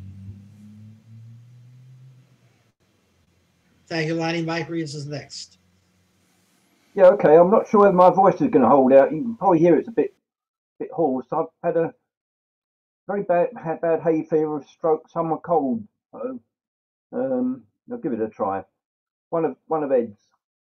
Thank you, Lonnie. Mike Reeves is next. Yeah, okay. I'm not sure whether my voice is going to hold out. You can probably hear it's a bit, bit hoarse. I've had a very bad, had bad hay fever, stroke, summer cold. So, um, I'll give it a try. One of one of Ed's.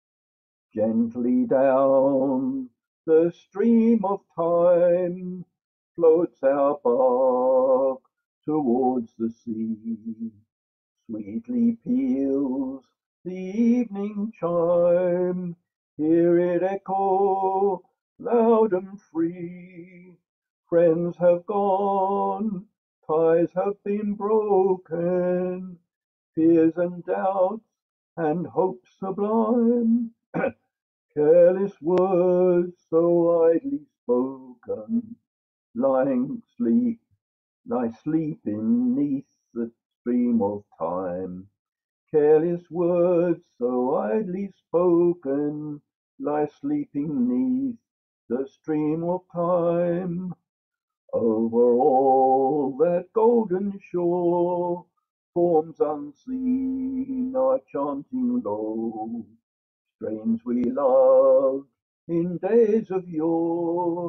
Gently down the stream of time floats our bark towards the sea. Sweetly peals the evening chime, hear it echo loud and free. Friends have gone, ties have been broken, fears and doubts and hopes sublime. Careless words so idly spoken, lying sleep, lie sleeping neath the stream of time. Careless words so idly spoken, lie sleeping neath the stream of time. Over all that golden shore, forms unseen are chanting low. Strains we loved in days of yore,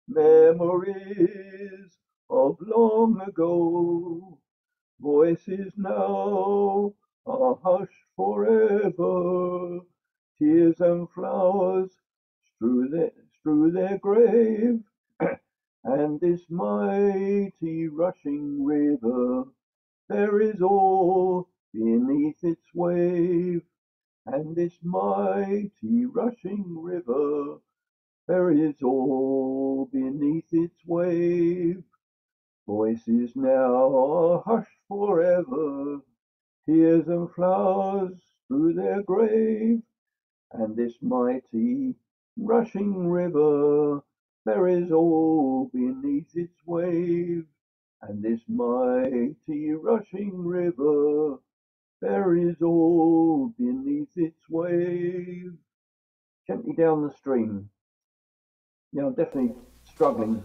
memories of long ago. Voices now are hushed forever, tears and flowers strew their, strew their grave, and this mighty rushing river, there is awe beneath its wave. And this mighty rushing river, there is all beneath its wave. Voices now are hushed forever, tears and flowers strew their grave. And this mighty rushing river, there is all beneath its wave. And this mighty rushing river, there is all beneath its wave. Gently down the stream. Yeah, I'm definitely struggling.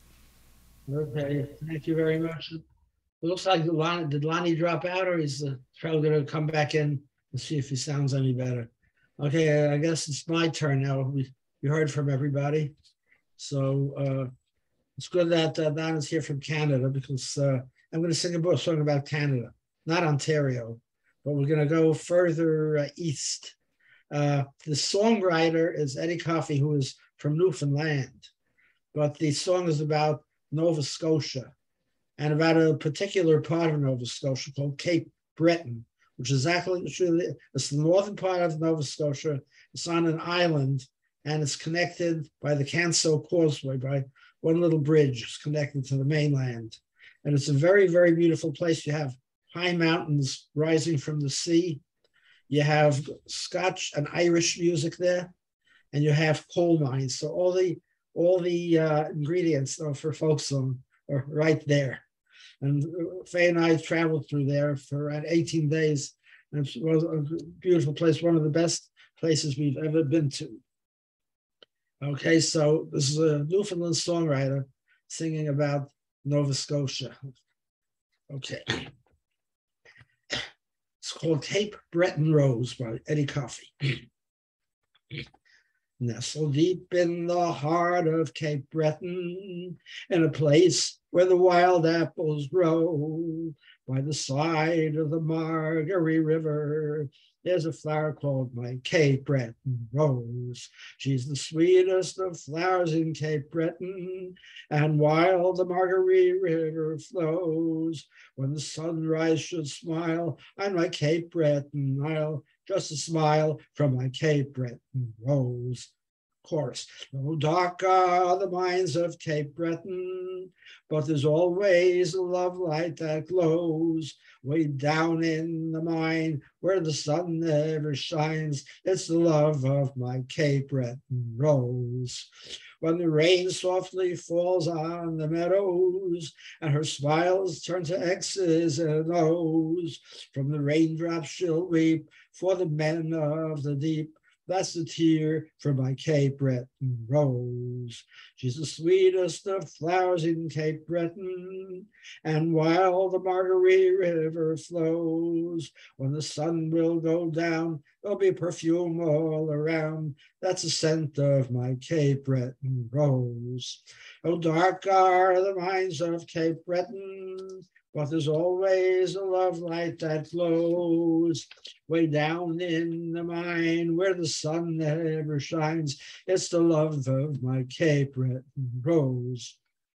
Okay, thank you very much. It looks like Lonnie, did Lonnie drop out, or is uh, probably going to come back in and see if he sounds any better. Okay, I guess it's my turn now. We, we heard from everybody. So uh, it's good that uh, Donna's here from Canada, because uh, I'm going to sing a song about Canada, not Ontario, but we're going to go further uh, east. Uh, the songwriter is Eddie Coffey, who is from Newfoundland, but the song is about Nova Scotia and about a particular part of Nova Scotia called Cape Breton, which is exactly, it's the northern part of Nova Scotia. It's on an island, and it's connected by the Canso Causeway, by one little bridge. It's connected to the mainland. And it's a very, very beautiful place. You have high mountains rising from the sea. You have Scotch and Irish music there, and you have coal mines. So all the all the uh, ingredients uh, for folk song are right there. And Faye and I traveled through there for around eighteen days. And it was a beautiful place, one of the best places we've ever been to. Okay, so this is a Newfoundland songwriter singing about Nova Scotia. Okay. It's called Cape Breton Rose by Eddie Coffey. Nestled deep in the heart of Cape Breton, in a place where the wild apples grow, by the side of the Margaree River, there's a flower called my Cape Breton Rose. She's the sweetest of flowers in Cape Breton, and while the Margaree River flows, when the sunrise should smile on my Cape Breton Isle, just a smile from my Cape Breton Rose. Chorus. No dark are the mines of Cape Breton, but there's always a love light that glows way down in the mine where the sun never shines. It's the love of my Cape Breton Rose. When the rain softly falls on the meadows and her smiles turn to X's and O's, from the raindrops she'll weep for the men of the deep. That's the tear from my Cape Breton Rose. She's the sweetest of flowers in Cape Breton, and while the Margaree River flows, when the sun will go down, there'll be perfume all around. That's the scent of my Cape Breton Rose. Oh, dark are the mines of Cape Breton, but there's always a love light that glows way down in the mine where the sun never shines. It's the love of my Cape Breton Rose.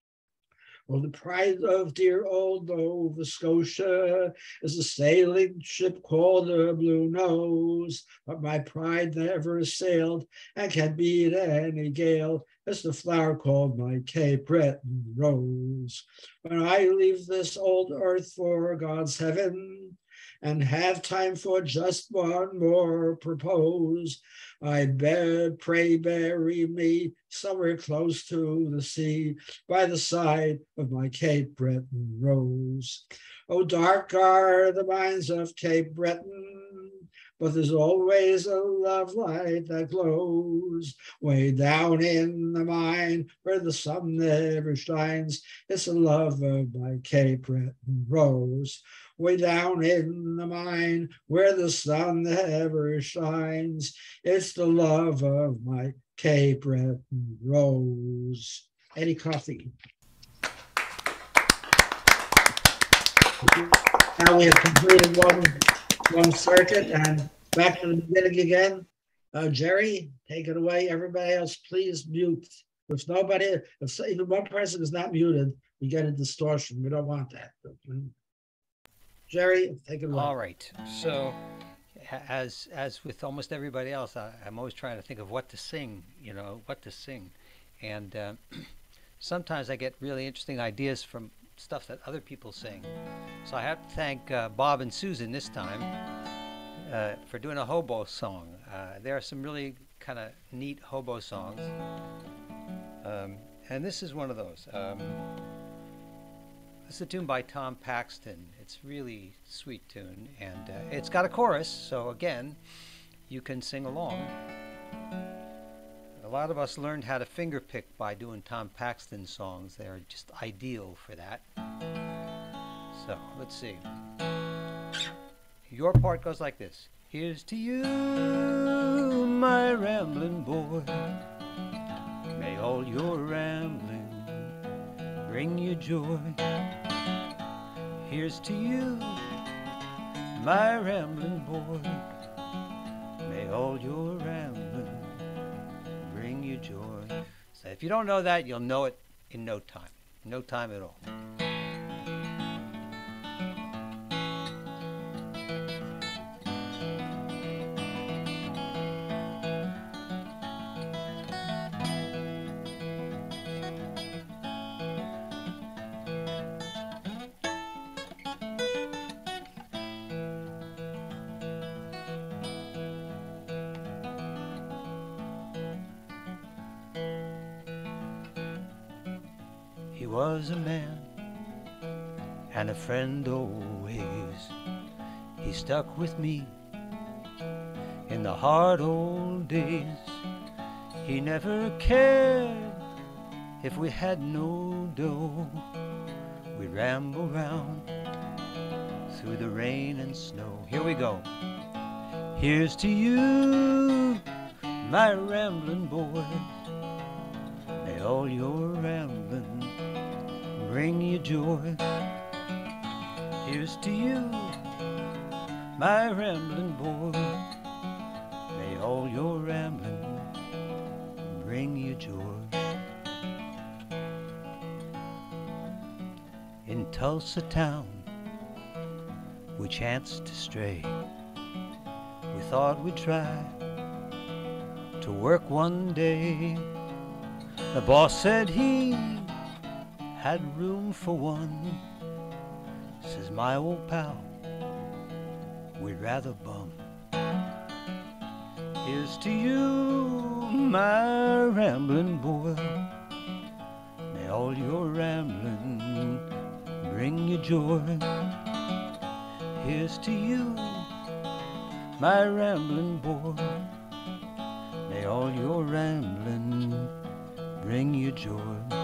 Well, the pride of dear old Nova Scotia is a sailing ship called the Blue Nose, but my pride never sailed and can beat any gale. It's the flower called my Cape Breton Rose. When I leave this old earth for God's heaven and have time for just one more propose, I beg, pray bury me somewhere close to the sea by the side of my Cape Breton Rose. Oh, dark are the mines of Cape Breton, but there's always a love light that glows way down in the mine where the sun never shines. It's the love of my Cape Breton Rose. Way down in the mine where the sun never shines. It's the love of my Cape Breton Rose. Eddie Coffey. Now we have completed one, one circuit and back to the beginning again. Uh, Jerry, take it away. Everybody else, please mute. If nobody, if even one person is not muted, we get a distortion. We don't want that. Jerry, take it away. All right. So, as as with almost everybody else, I, I'm always trying to think of what to sing. You know, what to sing, and uh, sometimes I get really interesting ideas from stuff that other people sing. So I have to thank uh, Bob and Susan this time uh, for doing a hobo song. Uh, there are some really kind of neat hobo songs, um, and this is one of those. Um, This is a tune by Tom Paxton. It's really sweet tune, and uh, it's got a chorus, so again, you can sing along. A lot of us learned how to finger pick by doing Tom Paxton songs. They're just ideal for that. So, let's see. your part goes like this. Here's to you, my rambling boy. May all your rambling bring you joy. Here's to you, my rambling boy. May all your rambling bring you joy. So if you don't know that, you'll know it in no time. No time at all. He was a man and a friend always. He stuck with me in the hard old days. He never cared if we had no dough. We'd ramble round through the rain and snow. Here we go. Here's to you, my rambling boy. May all your rambling bring you joy. Here's to you, my rambling boy. May all your rambling bring you joy. In Tulsa town, we chanced to stray. We thought we'd try to work one day. The boss said he had room for one. Says my old pal, we'd rather bum. Here's to you, my rambling boy. May all your rambling bring you joy. Here's to you, my rambling boy. May all your rambling bring you joy.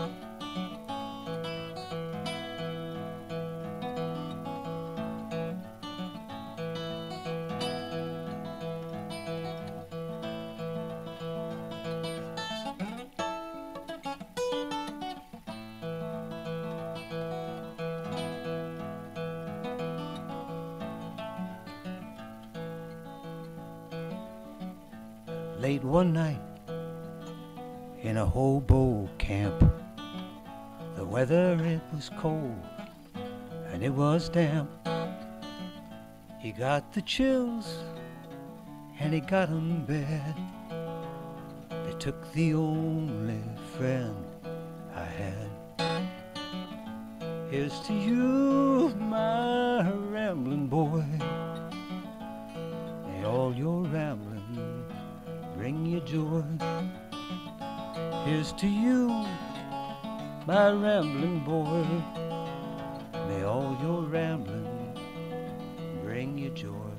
Late one night in a hobo camp, the weather it was cold and it was damp. He got the chills and he got 'em bad. They took the only friend I had. Here's to you, my rambling boy. May all your rambling bring you joy. Here's to you, my rambling boy. May all your rambling bring you joy.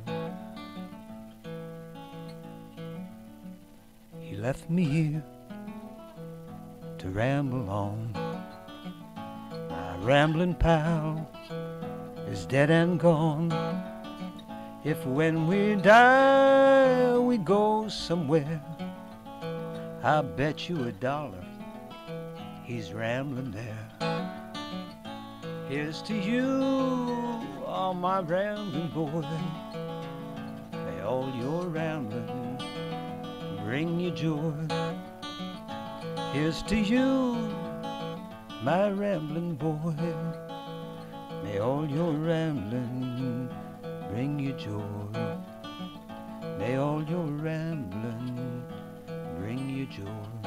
He left me here to ramble on. My rambling pal is dead and gone. If when we die we go somewhere, I bet you a dollar he's rambling there. Here's to you, oh my rambling boy. May all your rambling bring you joy. Here's to you, my rambling boy. May all your rambling bring you joy. May all your rambling bring you joy.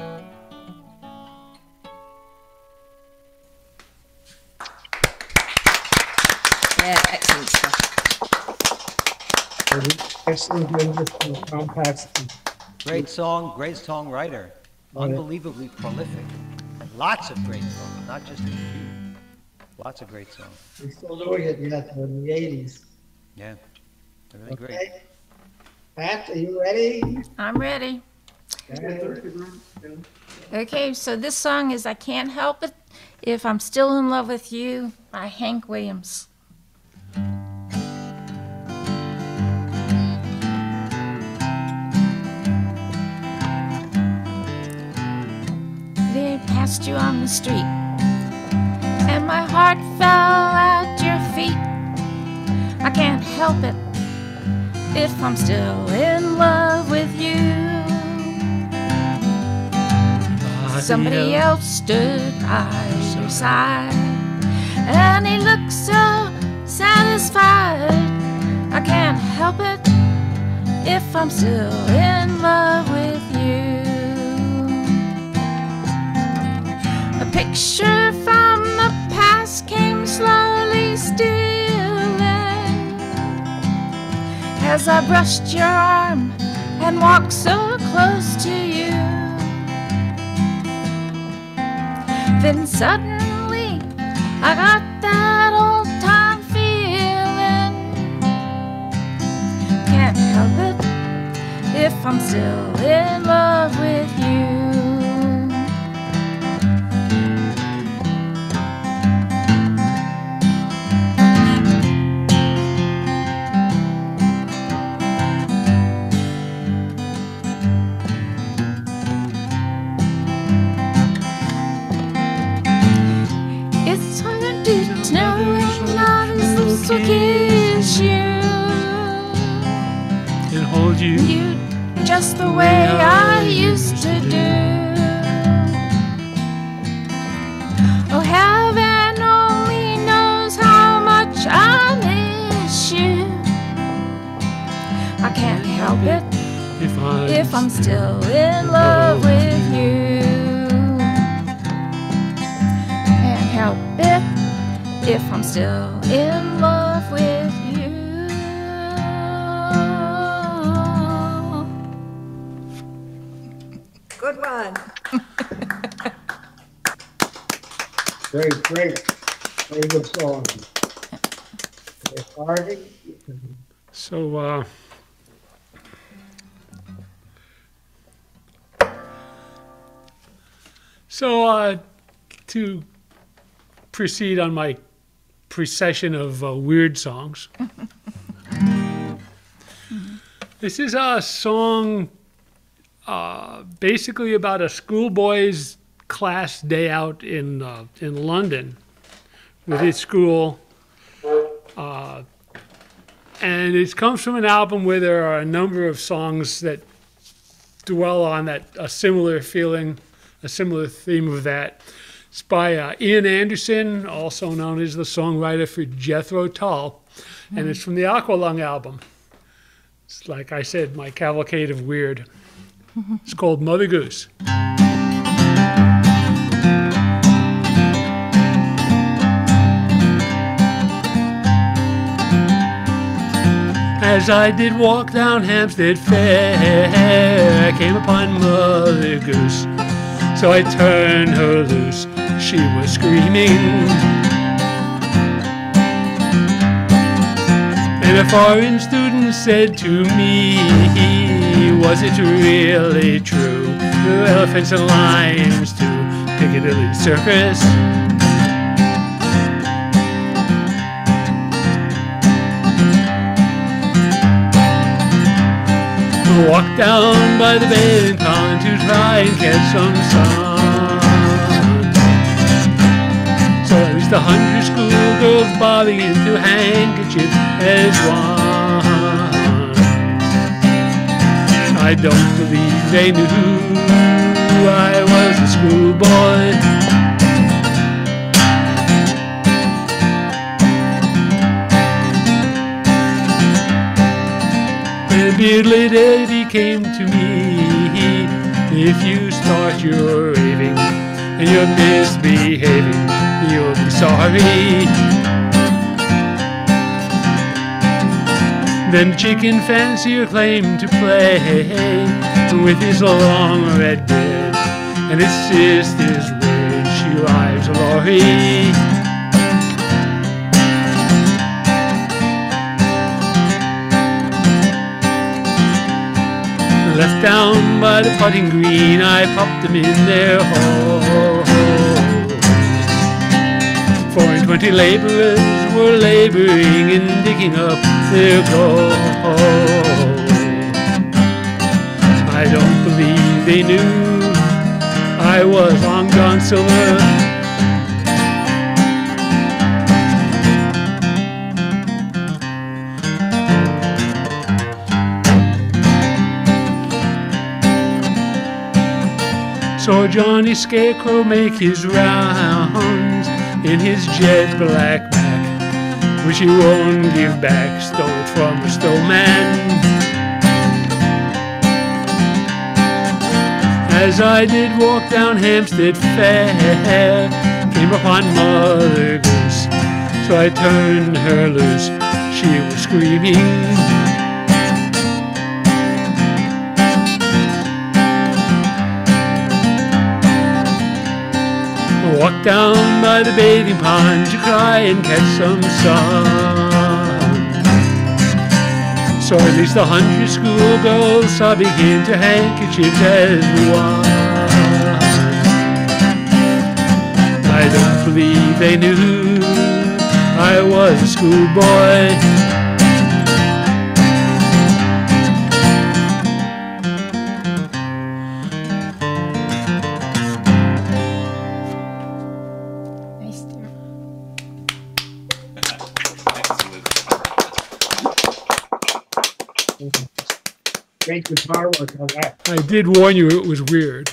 Yeah, excellent stuff. Excellent, beautiful, compact. Great song, great songwriter. Unbelievably prolific. Lots of great songs, not just a few. Lots of great songs. We're still doing it yet in the eighties. Yeah, they're really Okay. great. Pat, are you ready? I'm ready. Okay, so this song is I Can't Help It If I'm Still in Love with You by Hank Williams. they passed you on the street, and my heart fell at your feet. I can't help it if I'm still in love with you. Somebody else stood by your side, and he looked so satisfied. I can't help it if I'm still in love with you. A picture from the past came slowly stealing as I brushed your arm and walked so close to you. Then suddenly I got that old time feeling. Can't help it if I'm still in love with you. It's hard to know when love's lips will kiss you and hold you, you just the way I used to do. Oh, heaven only knows how much I miss you. I can't help it if I'm, if I'm still in love with you. Can't help it if I'm still in love with you. Good one. Very great. Very good song. Okay, Harvey? So, uh, so uh, to proceed on my procession of uh, weird songs, this is a song uh, basically about a schoolboy's class day out in uh, in London with his school. Uh, And it comes from an album where there are a number of songs that dwell on that a similar feeling, a similar theme of that. It's by uh, Ian Anderson, also known as the songwriter for Jethro Tull, mm. and it's from the Aqualung album. It's like I said, my cavalcade of weird. It's called Mother Goose. As I did walk down Hampstead Fair, I came upon Mother Goose. So I turned her loose, she was screaming. And a foreign student said to me, was it really true? The elephants and lions to Piccadilly Circus. Walked down by the bay and pond to try and catch some sun. So at least a hundred schoolgirls bobbing into handkerchiefs as one. I don't believe they knew I was a schoolboy. And Beardley Davy came to me. If you start your raving and you're misbehaving, you'll be sorry. Then the chicken fancier claimed to play with his long red beard and his sister's weird she drives a lorry. Left down by the putting green, I popped them in their hole. Four and twenty laborers were laboring and digging up their gold. I don't believe they knew I was Long John Silver. Saw Johnny Scarecrow make his rounds in his jet black back, which he won't give back, stole it from a stowman. As I did walk down Hampstead Fair, came upon Mother Goose, so I turned her loose. She was screaming. Walk down by the bathing pond to cry and catch some sun. So at least a hundred schoolgirls saw begin to handkerchiefs as one. I don't believe they knew I was a schoolboy. Great guitar work on that. I did warn you it was weird.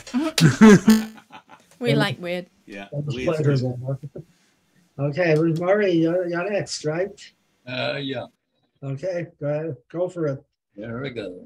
We like weird. Yeah. That was pleasurable. Okay, Ruth Murray, you're, you're next, right? Uh, yeah. Okay, go ahead. Go for it. There we go.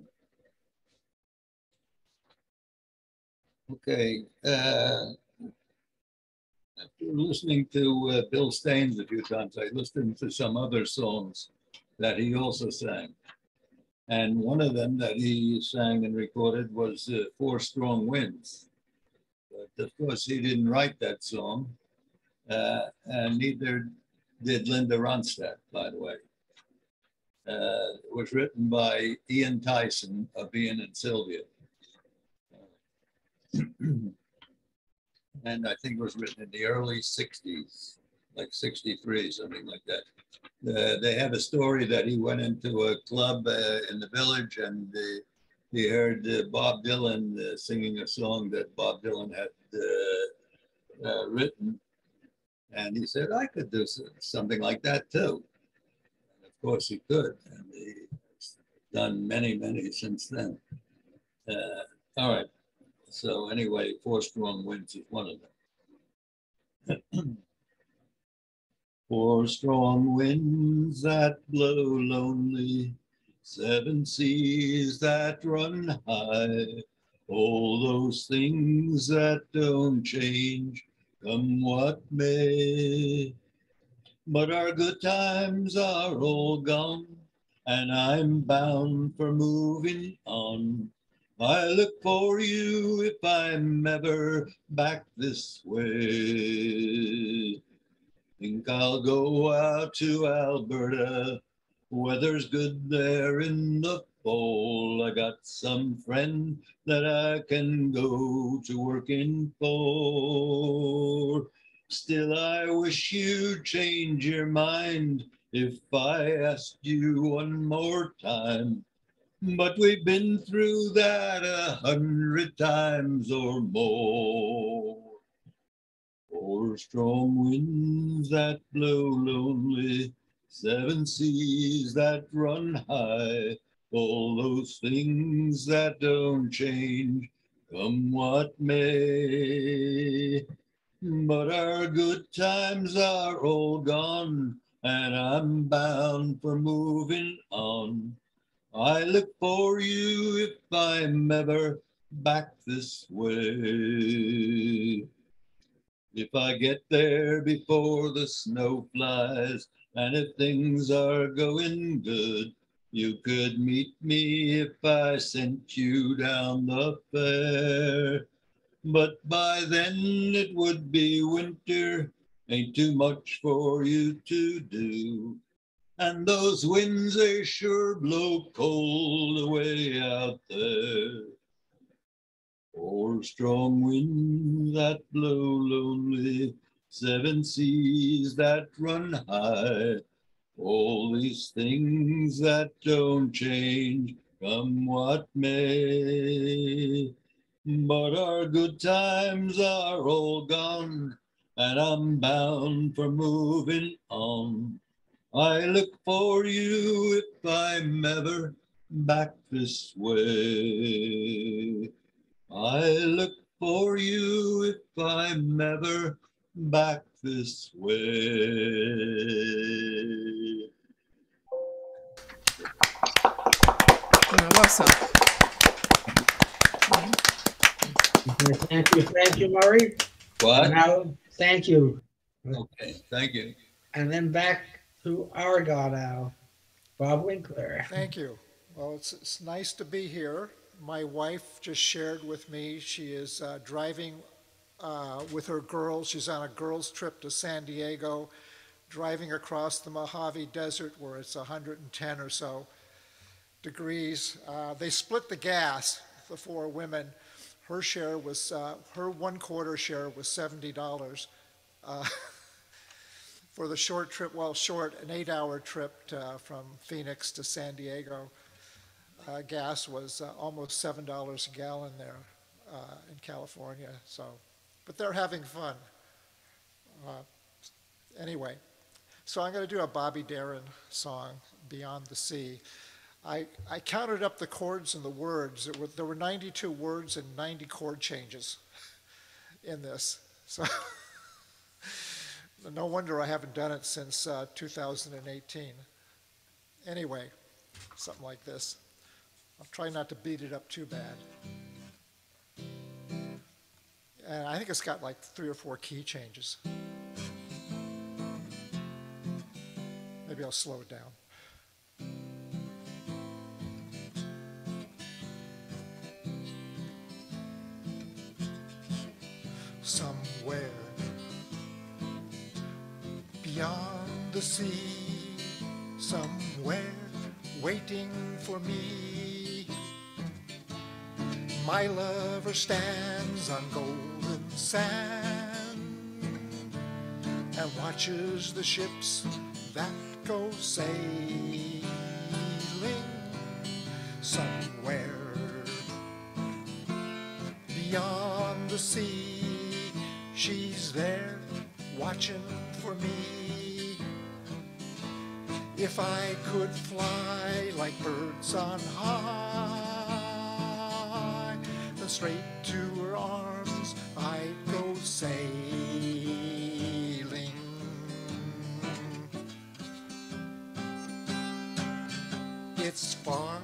Okay. Uh, after listening to uh, Bill Staines a few times, I listened to some other songs that he also sang. And one of them that he sang and recorded was uh, Four Strong Winds. But of course, he didn't write that song, uh, and neither did Linda Ronstadt, by the way. Uh, it was written by Ian Tyson of Ian and Sylvia. And I think it was written in the early sixties, like sixty-three, something like that. Uh, they have a story that he went into a club uh, in the village and uh, he heard uh, Bob Dylan uh, singing a song that Bob Dylan had uh, uh, written. And he said, I could do something like that too. And of course he could. And he's done many, many since then. Uh, all right. So anyway, Four Strong Winds is one of them. Four strong winds that blow lonely, seven seas that run high, all those things that don't change, come what may. But our good times are all gone, and I'm bound for moving on. I look for you if I'm ever back this way. Think I'll go out to Alberta. Weather's good there in the fall. I got some friend that I can go to working for. Still, I wish you'd change your mind if I asked you one more time. But we've been through that a hundred times or more. Four strong winds that blow lonely, seven seas that run high, all those things that don't change, come what may. But our good times are all gone, and I'm bound for moving on. I look for you if I'm ever back this way. If I get there before the snow flies, and if things are going good, you could meet me if I sent you down the fair. But by then it would be winter, ain't too much for you to do. And those winds, they sure blow cold away out there. Four strong winds that blow lonely, seven seas that run high, all these things that don't change, come what may. but our good times are all gone, and I'm bound for moving on. I look for you if I'm ever back this way. I look for you if I'm ever back this way. Oh, well sung. Thank you, thank you, Murray. What? Now, thank you. Okay, thank you. And then back to Oregon now, Bob Winkler. Thank you. Well, it's, it's nice to be here. My wife just shared with me, she is uh, driving uh, with her girls. She's on a girls' trip to San Diego, driving across the Mojave Desert where it's one hundred ten or so degrees. Uh, they split the gas, the four women. Her share was, uh, her one quarter share was seventy dollars. Uh, for the short trip, well, short, an eight-hour trip to, from Phoenix to San Diego. Uh, gas was uh, almost seven dollars a gallon there uh, in California. So, but they're having fun. Uh, anyway, so I'm going to do a Bobby Darin song, Beyond the Sea. I, I counted up the chords and the words. It were, there were ninety-two words and ninety chord changes in this. So no wonder I haven't done it since uh, two thousand eighteen. Anyway, something like this. I'll try not to beat it up too bad. And I think it's got like three or four key changes. Maybe I'll slow it down. Somewhere beyond the sea, somewhere waiting for me, my lover stands on golden sand and watches the ships that go sailing. Somewhere beyond the sea, she's there watching for me. If I could fly like birds on high, then straight to her arms I'd go sailing. It's far,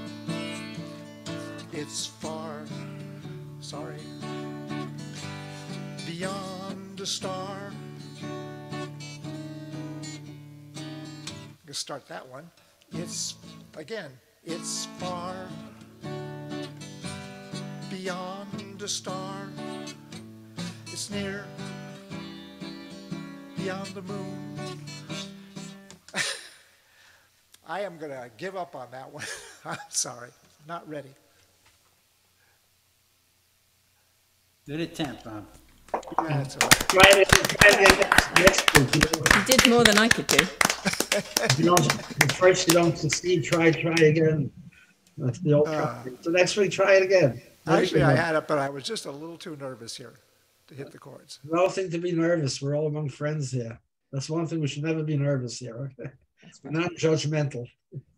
it's far, sorry, beyond a star. Start that one. It's, again, it's far beyond a star. It's near beyond the moon. I am going to give up on that one. I'm sorry, not ready. Good attempt, Bob. Yeah, that's all right. Try it, try it next week. You did more than I could do. If you don't, at first you don't succeed, try, try again. That's the old Uh, So next week, try it again. Actually, I had it, but I was just a little too nervous here to hit the chords. Nothing to be nervous. We're all among friends here. That's one thing. We should never be nervous here. Okay? We're not judgmental.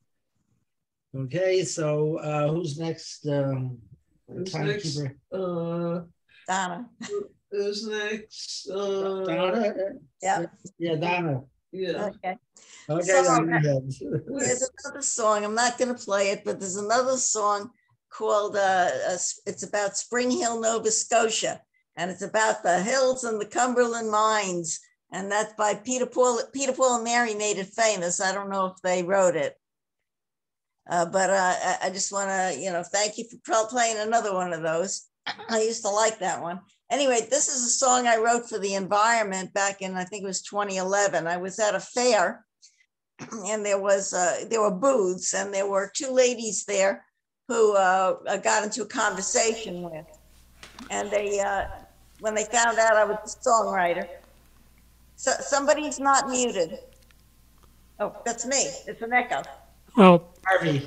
Okay, so uh, who's next? Um, Who's timekeeper? next? Uh, Donna. Who's next? Uh, Donna? Yeah. Yeah, Donna. Yeah. Okay. Okay, So, Donna, go ahead. There's another song. I'm not going to play it, but there's another song called uh, uh, it's about Spring Hill, Nova Scotia, and it's about the hills and the Cumberland mines, and that's by Peter Paul. Peter Paul and Mary made it famous. I don't know if they wrote it, uh, but uh, I, I just want to, you know, thank you for playing another one of those. I used to like that one. Anyway, this is a song I wrote for the environment back in, I think it was twenty eleven. I was at a fair, and there was uh, there were booths, and there were two ladies there who uh, got into a conversation with, and they uh, when they found out I was a songwriter. So somebody's not muted. Oh, that's me. It's an echo. Well, Harvey.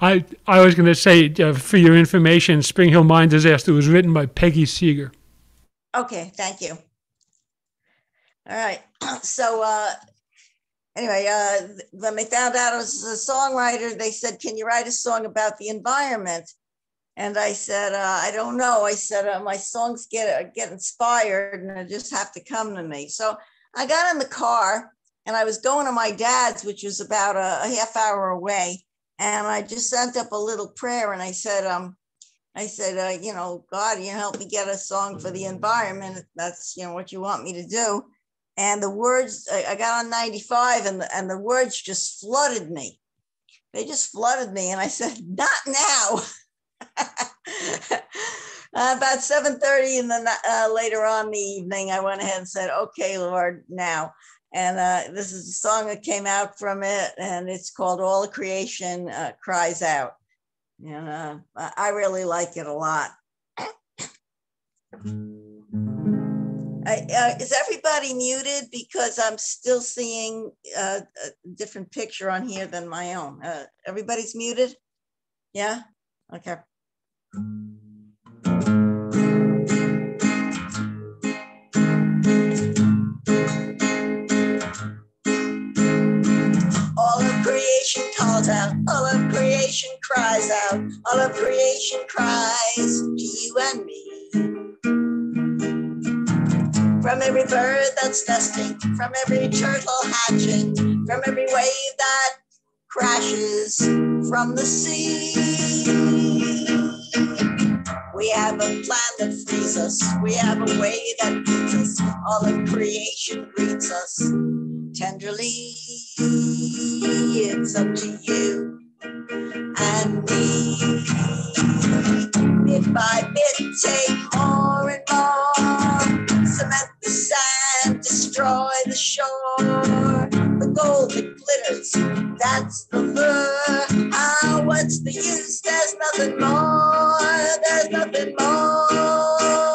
I, I was going to say, uh, for your information, Spring Hill Mine Disaster was written by Peggy Seeger. Okay, thank you. All right. So uh, anyway, uh, when they found out I was a songwriter, they said, can you write a song about the environment? And I said, uh, I don't know. I said, uh, my songs get uh, get inspired and they just have to come to me. So I got in the car and I was going to my dad's, which was about a, a half hour away. And I just sent up a little prayer and I said, um, I said, uh, you know, God, you help me get a song for the environment. If that's, you know, what you want me to do. And the words, I, I got on ninety-five and the, and the words just flooded me. They just flooded me. And I said, not now. uh, about seven thirty and then uh, later on in the evening, I went ahead and said, okay, Lord, now. And uh, this is a song that came out from it, and it's called All of Creation uh, Cries Out. And uh, I really like it a lot. I, uh, is everybody muted? Because I'm still seeing uh, a different picture on here than my own. Uh, everybody's muted? Yeah? Okay. All of creation calls out, all of creation cries out, all of creation cries to you and me. From every bird that's nesting, from every turtle hatching, from every wave that crashes from the sea. We have a plan that frees us, we have a way that feeds us, all of creation greets us tenderly. It's up to you and me. Bit by bit, take more and more. Cement the sand, destroy the shore. The gold that glitters, that's the lure. Ah, what's the use? There's nothing more. There's nothing more.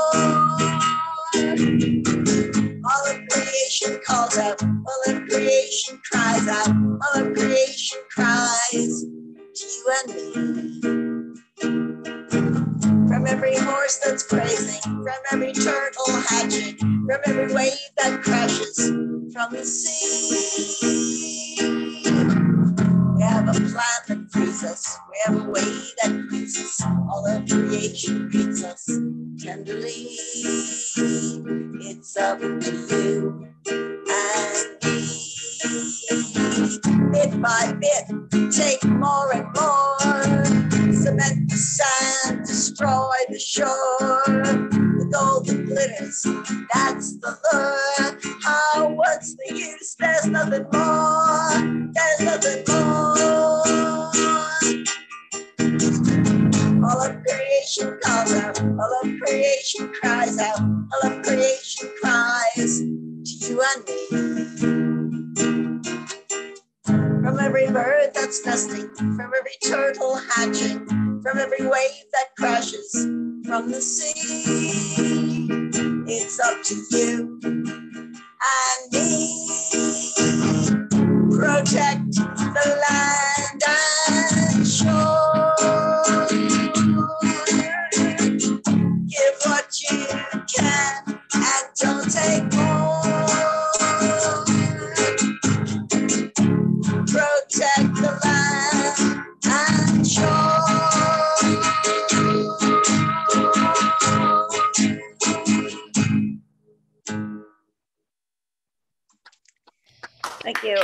All of creation calls out, all of creation cries out, all of creation cries to you and me. From every horse that's grazing, from every turtle hatching, from every wave that crashes from the sea. We have a plan that frees us, we have a way that greets us, all of creation greets us tenderly. It's up to you and me. Bit by bit, take more and more. Cement the sand, destroy the shore. The gold that glitters, that's the lure. How, what's the use? There's nothing more. There's nothing more. All of creation calls out, all of creation cries out, all of creation cries to you and me. From every bird that's nesting, from every turtle hatching, from every wave that crashes from the sea. It's up to you and me. Protect the land and shore. Give what you can and don't take more. Protect the land and shore. Thank you.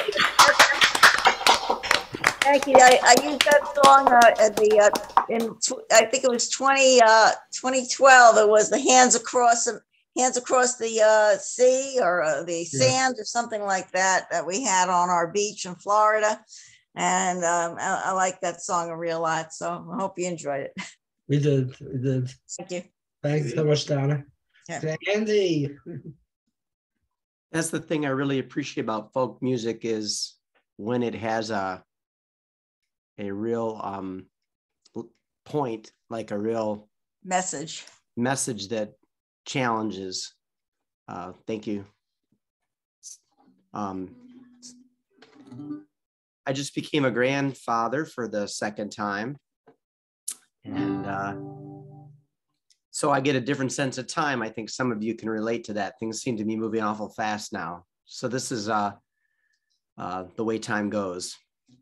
Thank you. I, I used that song uh, at the uh, in tw- I think it was twenty uh, twenty twelve. It was the hands across hands across the uh, sea or uh, the yeah. sand or something like that that we had on our beach in Florida, and um, I, I like that song a real lot. So I hope you enjoyed it. We did. We did. Thank you. Thanks so much, Donna. Yeah. Andy. That's the thing I really appreciate about folk music is when it has a a real um, point, like a real message message that challenges. Uh, thank you. Um, I just became a grandfather for the second time. And uh, so I get a different sense of time. I think some of you can relate to that. Things seem to be moving awful fast now. So this is uh, uh, the way time goes.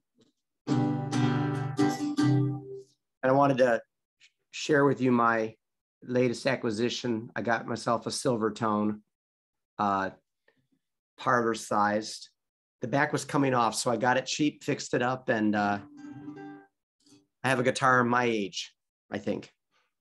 And I wanted to share with you my latest acquisition. I got myself a Silvertone, uh, parlor sized. The back was coming off, so I got it cheap, fixed it up, and uh, I have a guitar my age, I think.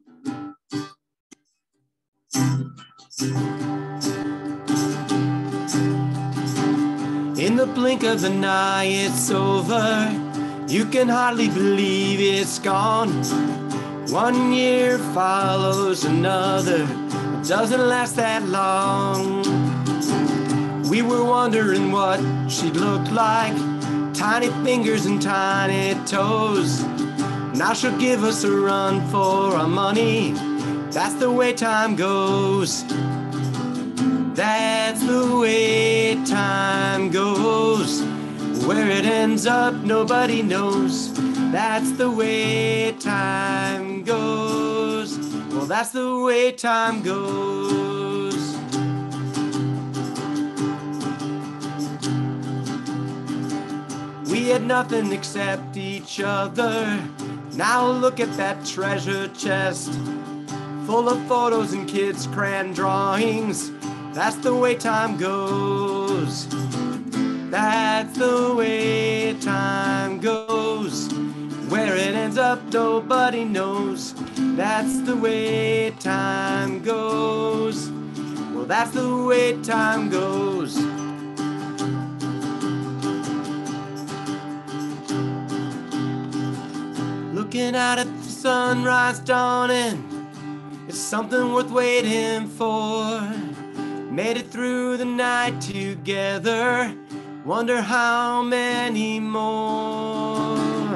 In the blink of an eye, it's over. You can hardly believe it's gone. One year follows another. It doesn't last that long. We were wondering what she'd look like. Tiny fingers and tiny toes. Now she'll give us a run for our money. That's the way time goes. That's the way time goes. Where it ends up, nobody knows. That's the way time goes. Well, that's the way time goes. We had nothing except each other. Now look at that treasure chest, full of photos and kids' crayon drawings. That's the way time goes. That's the way time goes. Where it ends up, nobody knows. That's the way time goes. Well, that's the way time goes. Looking out at the sunrise dawning, it's something worth waiting for. Made it through the night together. Wonder how many more.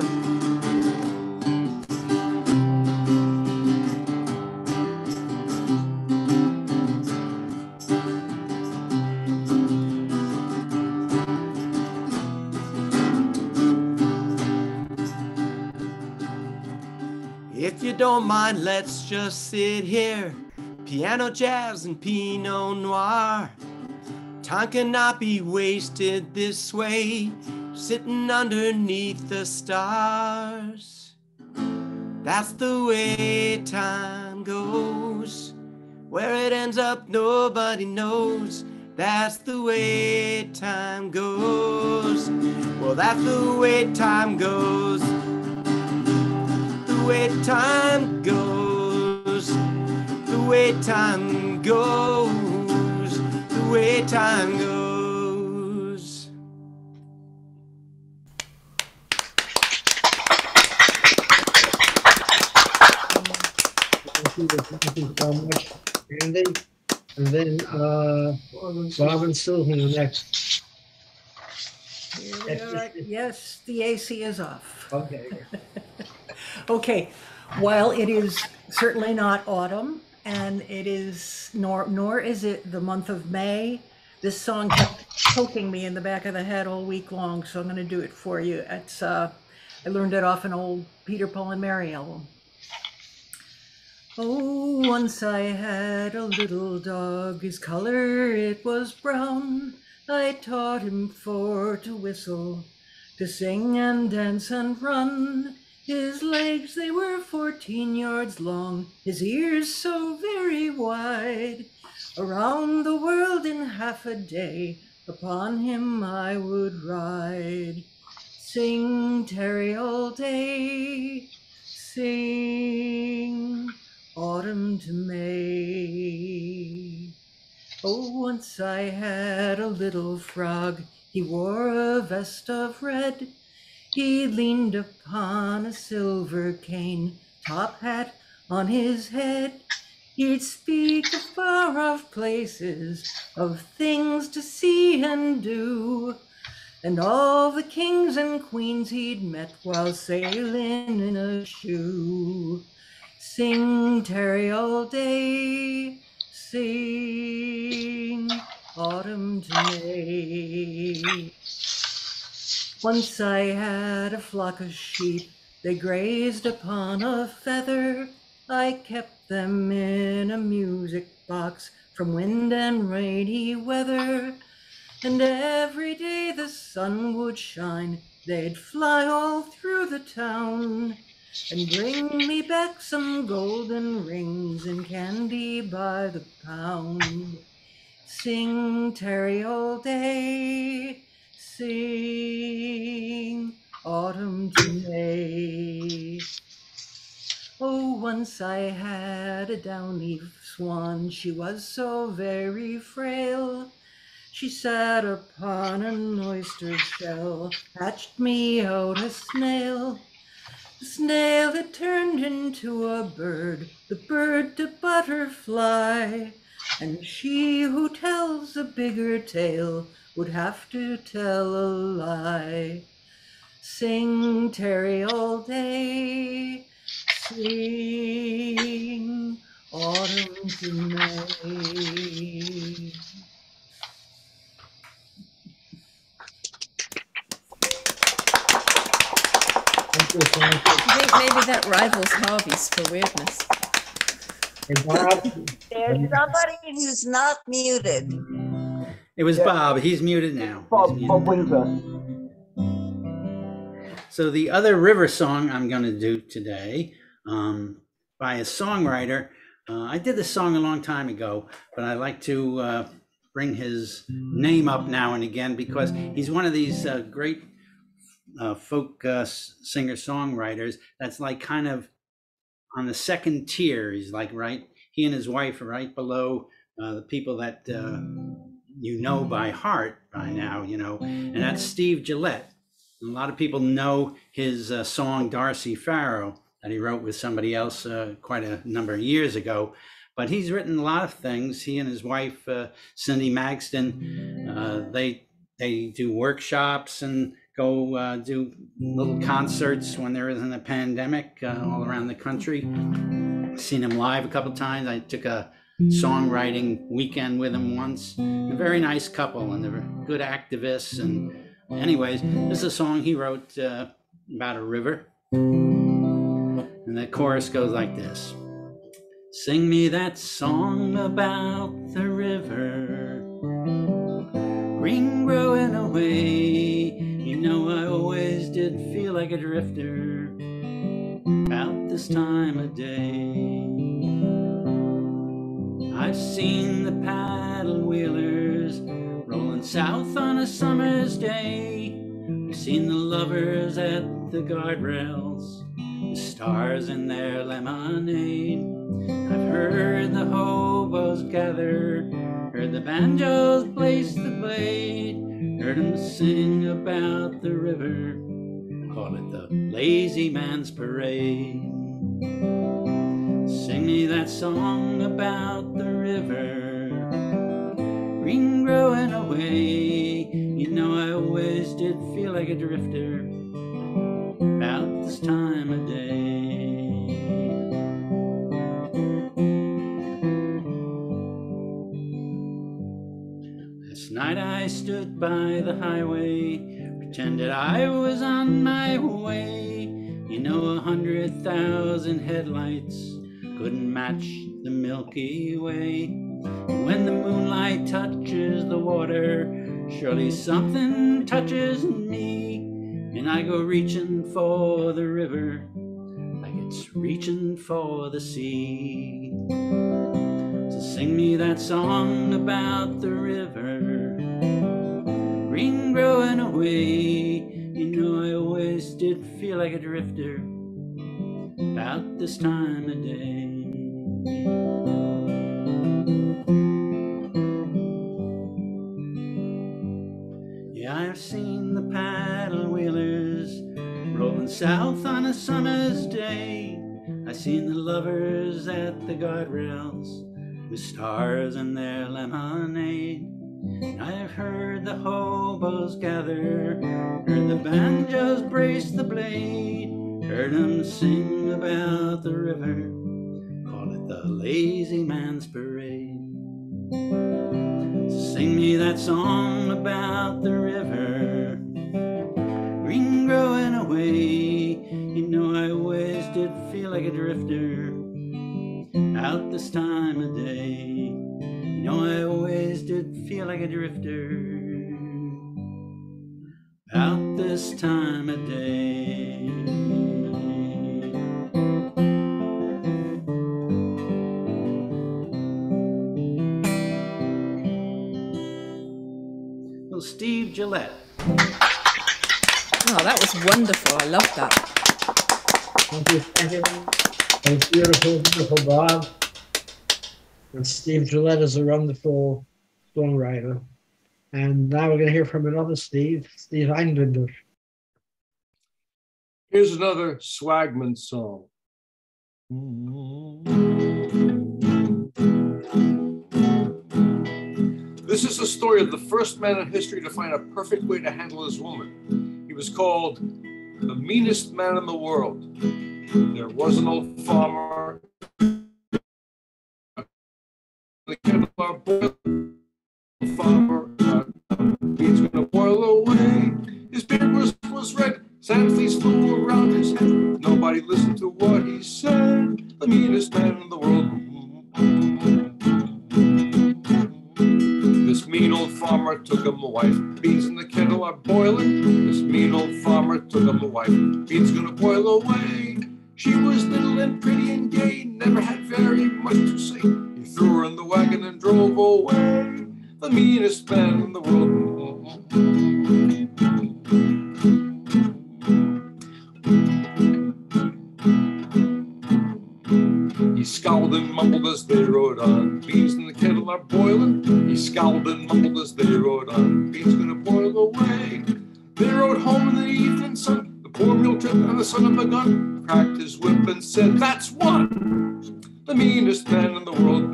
If you don't mind, let's just sit here. Piano, jazz, and Pinot Noir. Time cannot be wasted this way, sitting underneath the stars. That's the way time goes. Where it ends up, nobody knows. That's the way time goes. Well, that's the way time goes. The way time goes. The way time goes. The way time goes. Thank you, thank you so much, Andy. And then uh, Bob and Sylvan are next. Here we are. Yes, the A C is off. Okay. Okay, while it is certainly not autumn, and it is nor nor is it the month of May, this song kept poking me in the back of the head all week long, so I'm going to do it for you. It's uh, I learned it off an old Peter, Paul and Mary album. Oh, once I had a little dog, his color it was brown. I taught him for to whistle, to sing and dance and run. His legs, they were fourteen yards long, his ears so very wide. Around the world in half a day, upon him I would ride. Sing, Terry, all day, sing, autumn to May. Oh, once I had a little frog, he wore a vest of red. He leaned upon a silver cane, top hat on his head. He'd speak of far-off places, of things to see and do, and all the kings and queens he'd met while sailing in a shoe. Sing, Terry, all day, sing, autumn to May. Once I had a flock of sheep, they grazed upon a feather. I kept them in a music box from wind and rainy weather. And every day the sun would shine, they'd fly all through the town and bring me back some golden rings and candy by the pound. Sing, tarry all day, sing, autumn to May. Oh, once I had a down-leaf swan, she was so very frail. She sat upon an oyster shell, hatched me out a snail. The snail had turned into a bird, the bird to butterfly, and she who tells a bigger tale would have to tell a lie. Sing, tarry all day, sing, autumn to May. Thank you, thank you. I think maybe that rivals Harvey's for weirdness. Hey, Bob. There's somebody who's not muted. It was Bob. He's muted now. Bob, He's Bob muted. Winter. So the other river song I'm going to do today, um, by a songwriter. Uh, I did this song a long time ago, but I like to uh, bring his name up now and again because he's one of these uh, great uh, folk uh, singer-songwriters that's like kind of on the second tier. He's like right, he and his wife are right below uh, the people that uh, you know by heart by now, you know, and that's Steve Gillette. And a lot of people know his uh, song Darcy Farrow that he wrote with somebody else uh, quite a number of years ago. But he's written a lot of things. He and his wife, uh, Cindy Magston, uh, they they do workshops and go uh, do little concerts when there isn't a pandemic uh, all around the country. Seen him live a couple times. I took a songwriting weekend with him once. A very nice couple, and they're good activists. And anyways, this is a song he wrote uh, about a river. And the chorus goes like this. Sing me that song about the river, green growing away. You know I always did feel like a drifter about this time of day. I've seen the paddle wheelers rolling south on a summer's day. I've seen the lovers at the guardrails, the stars in their lemonade. I've heard the hobos gather, heard the banjos place the blade, heard them sing about the river, call it the lazy man's parade. Sing me that song about the river, green growing away. You know I always did feel like a drifter about this time of day. Last night I stood by the highway, pretended I was on my way. You know a hundred thousand headlights couldn't match the Milky Way. When the moonlight touches the water, surely something touches me, and I go reaching for the river like it's reaching for the sea. So sing me that song about the river, green growing away. You know I always did feel like a drifter about this time of day. Yeah, I've seen the paddle wheelers rolling south on a summer's day. I've seen the lovers at the guardrails with stars in their lemonade. I've heard the hobos gather, heard the banjos brace the blade, heard them sing about the river, call it the lazy man's parade. So sing me that song about the river, away. You know I always did feel like a drifter out this time of day. You know I always did feel like a drifter out this time of day. Well, Steve Gillette. Oh, that was wonderful. I loved that. Thank you, thank you. It's beautiful, beautiful, Bob. And Steve Gillette is a wonderful songwriter. And now we're going to hear from another Steve, Steve Einbinder. Here's another Swagman song. This is the story of the first man in history to find a perfect way to handle his woman. He was called the meanest man in the world. There was an old farmer. The kettle are boiling. Farmer, uh, he's gonna boil away. His beard was, was red. Sand fleas flew around his head. Nobody listened to what he said. The meanest man in the world. This mean old farmer took him a wife. Beans in the kettle are boiling. This mean old farmer took him a wife. Beans gonna boil away. She was little and pretty and gay, never had very much to say. He threw her in the wagon and drove away. The meanest man in the world. He scowled and mumbled as they rode on. Beans in the kettle are boiling. He scowled and mumbled as they rode on. Beans gonna boil away. They rode home in the evening sun. The poor mule tripped on the son of a gun. Cracked his whip and said, "That's one." The meanest man in the world.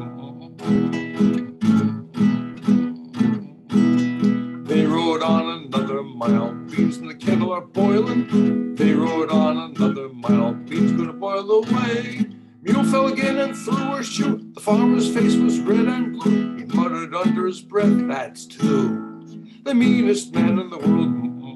They rode on another mile. Beans in the kettle are boiling. They rode on another mile. Beans gonna boil away. Mule fell again and threw her shoe. The farmer's face was red and blue. He muttered under his breath, "That's two." The meanest man in the world.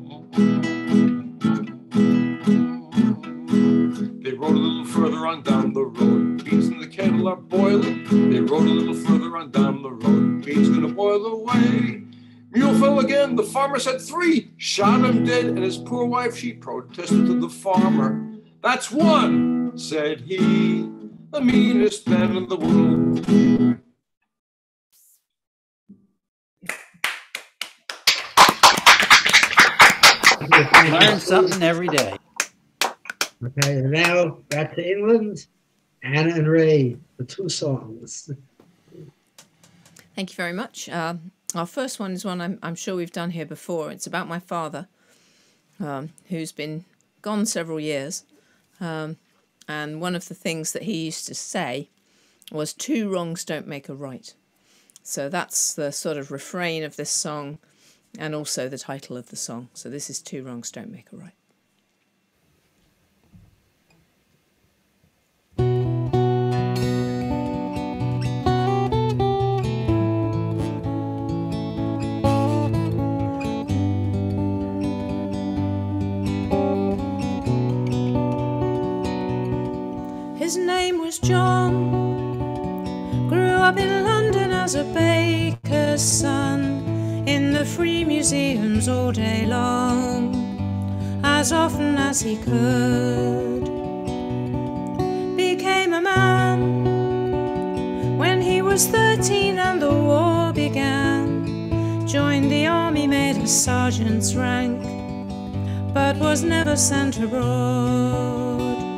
They rode a little further on down the road. Beans in the kettle are boiling. They rode a little further on down the road. Beans gonna boil away. Mule fell again. The farmer said, "Three." Shot him dead, and his poor wife, she protested to the farmer. "That's one," said he. The meanest man in the world. Learn something every day. Okay, and now back to England. Anna and Ray, the two songs. Thank you very much. Uh, our first one is one I'm, I'm sure we've done here before. It's about my father, um, who's been gone several years. Um, and one of the things that he used to say was, "Two wrongs don't make a right." So that's the sort of refrain of this song and also the title of the song. So this is "Two Wrongs Don't Make a Right." His name was John, grew up in London as a baker's son, in the free museums all day long, as often as he could. Became a man when he was thirteen and the war began. Joined the army, made a sergeant's rank, but was never sent abroad.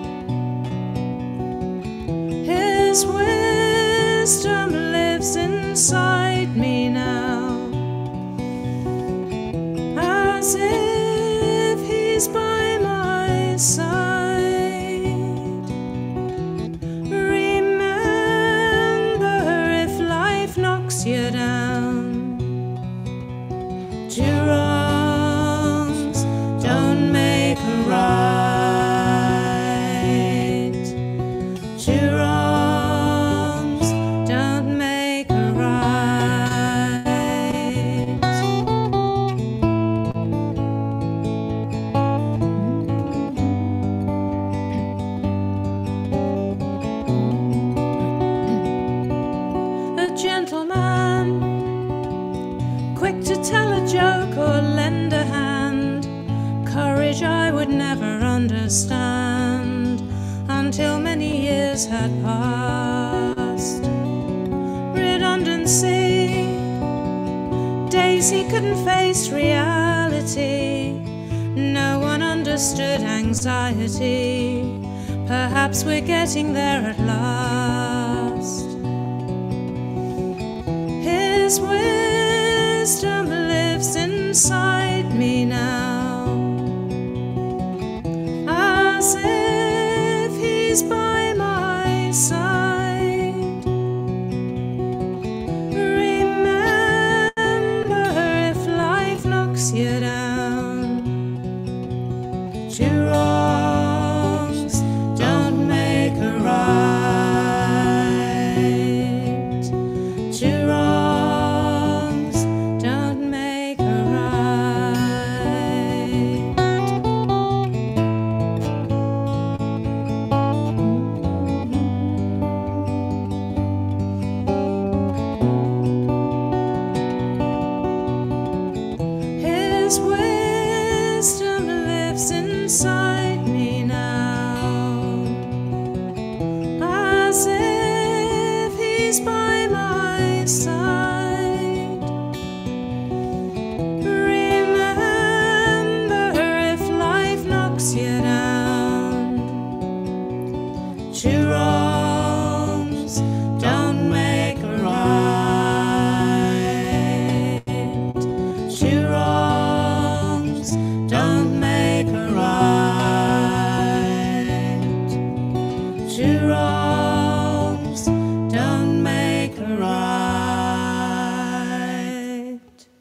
His wisdom lives inside me now, as if he's by my side. Remember, if life knocks you down, two wrongs don't make a right. Two wrongs don't make a right. to tell a joke or lend a hand. Courage I would never understand until many years had passed. Redundancy, days he couldn't face reality. No one understood anxiety. Perhaps we're getting there at last. His wisdom lives inside me now, as if he's by my side. Remember, if life knocks you down, two wrongs don't make a right. Two wrongs don't make a right. His wisdom lives inside me now, as if he's by my side. Remember, if life knocks you down, two wrongs don't make a right. Two wrongs don't make a right. Two wrongs don't make a right.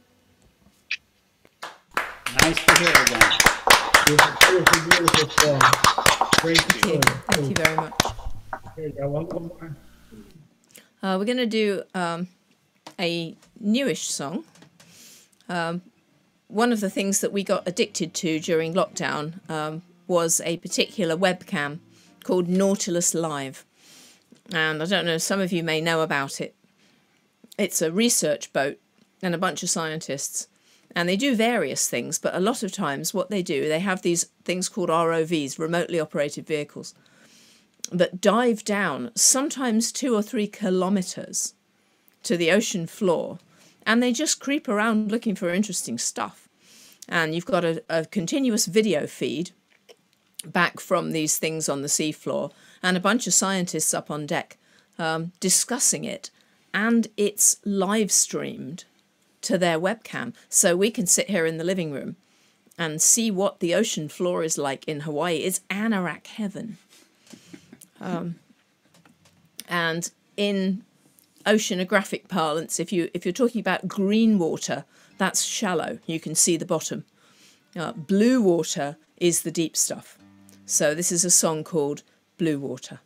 Nice to hear again. Beautiful, beautiful song. Great Thank you. tune. Thank you very much. Here you go, one more. Uh, we're going to do um, a newish song. Um, one of the things that we got addicted to during lockdown um, was a particular webcam called Nautilus Live. And I don't know, some of you may know about it. It's a research boat and a bunch of scientists. And they do various things, but a lot of times what they do, they have these things called R O Vs, remotely operated vehicles, that dive down sometimes two or three kilometers to the ocean floor, and they just creep around looking for interesting stuff. And you've got a, a continuous video feed back from these things on the seafloor and a bunch of scientists up on deck um, discussing it, and it's live streamed to their webcam, so we can sit here in the living room and see what the ocean floor is like in Hawaii. It's anorak heaven. Um, and in oceanographic parlance, if you if you're talking about green water, that's shallow. You can see the bottom. Uh, blue water is the deep stuff. So this is a song called Blue Water.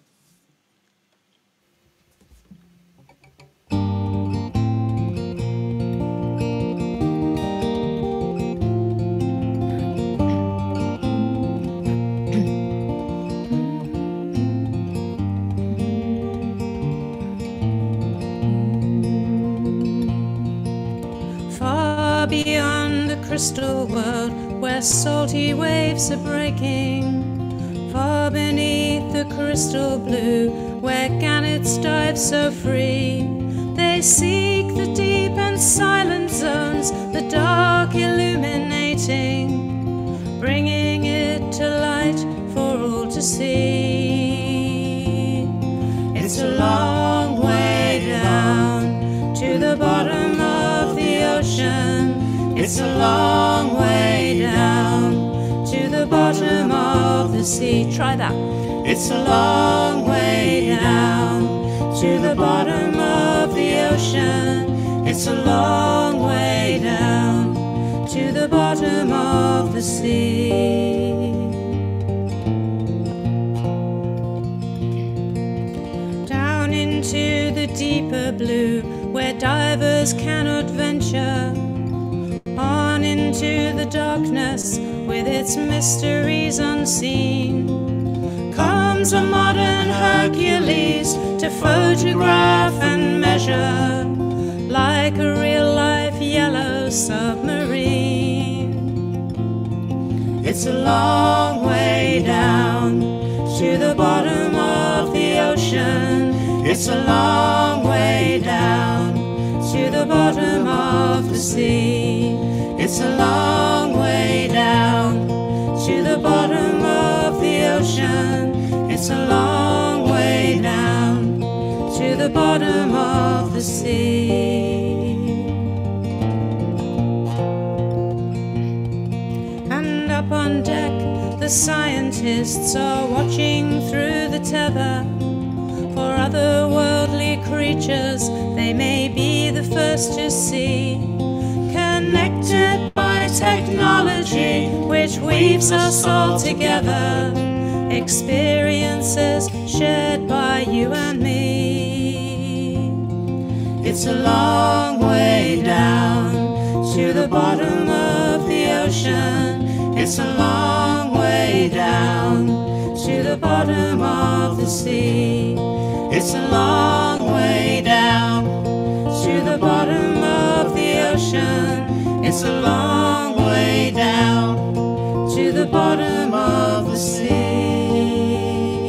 Far beyond the crystal world where salty waves are breaking, far beneath the crystal blue where gannets dive so free, they seek the deep and silent zones, the dark illuminating, bringing it to light for all to see. It's a long way down to the bottom of the ocean. It's a long way down to the bottom of the sea. Try that. It's a long way down to the bottom of the ocean. It's a long way down to the bottom of the sea. Down into the deeper blue where divers cannot venture, on into the darkness with its mysteries unseen, comes a modern Hercules to photograph and measure, like a real-life yellow submarine. It's a long way down to the bottom of the ocean. It's a long way down to the bottom of the sea. It's a long way down to the bottom of the ocean. It's a long way down to the bottom of the sea. And up on deck, the scientists are watching through the tether for otherworldly creatures they may be the first to see. Connected by technology which weaves us all together, experiences shared by you and me. It's a long way down to the bottom of the ocean. It's a long way down to the bottom of the sea. It's a long way down to the bottom of the ocean. It's a long way down to the bottom of the sea.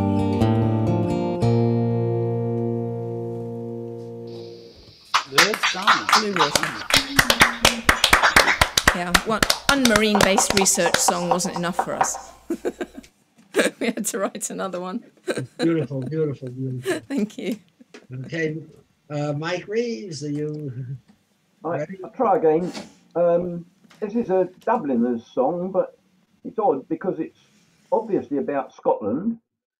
Good song. Yeah, one, one marine-based research song wasn't enough for us. We had to write another one. Beautiful, beautiful, beautiful. Thank you. Okay, uh, Mike Reeves, are you ready? I'll try again. Um, this is a Dubliners song, but it's odd because it's obviously about Scotland,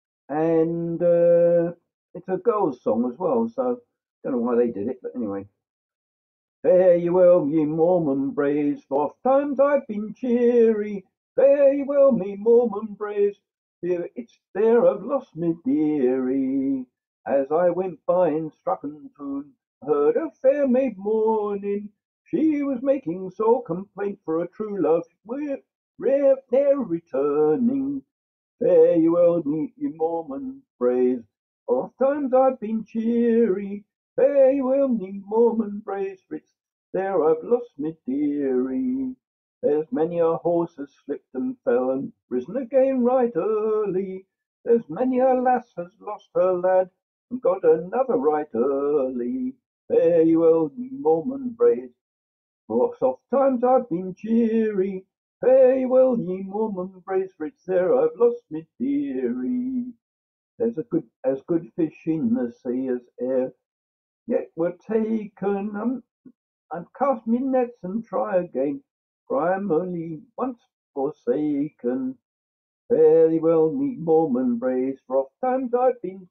and uh, it's a girls' song as well, so I don't know why they did it, but anyway. Fare ye well, ye Mormon braves, for oft times I've been cheery. Fare ye well, me Mormon braves, here it's there I've lost me dearie. As I went by in Struckentoon, heard a fair maid mourning. She was making sore complaint for a true love we're rare ne'er returning. Fare ye well, ye Mormon braves, oft times I've been cheery. Fare ye well, ye Mormon braves, for it's there I've lost me dearie. There's many a horse has slipped and fell and risen again right early. There's many a lass has lost her lad and got another right early. Fare ye well, ye Mormon braves, for soft times I've been cheery. Fare ye well, ye Mormon braves, for it's there I've lost me dearie. There's a good as good fish in the sea as air, yet we're taken. I'm, I've cast me nets and try again, for I'm only once forsaken. Fare ye well, me Mormon braves, for oft times I've been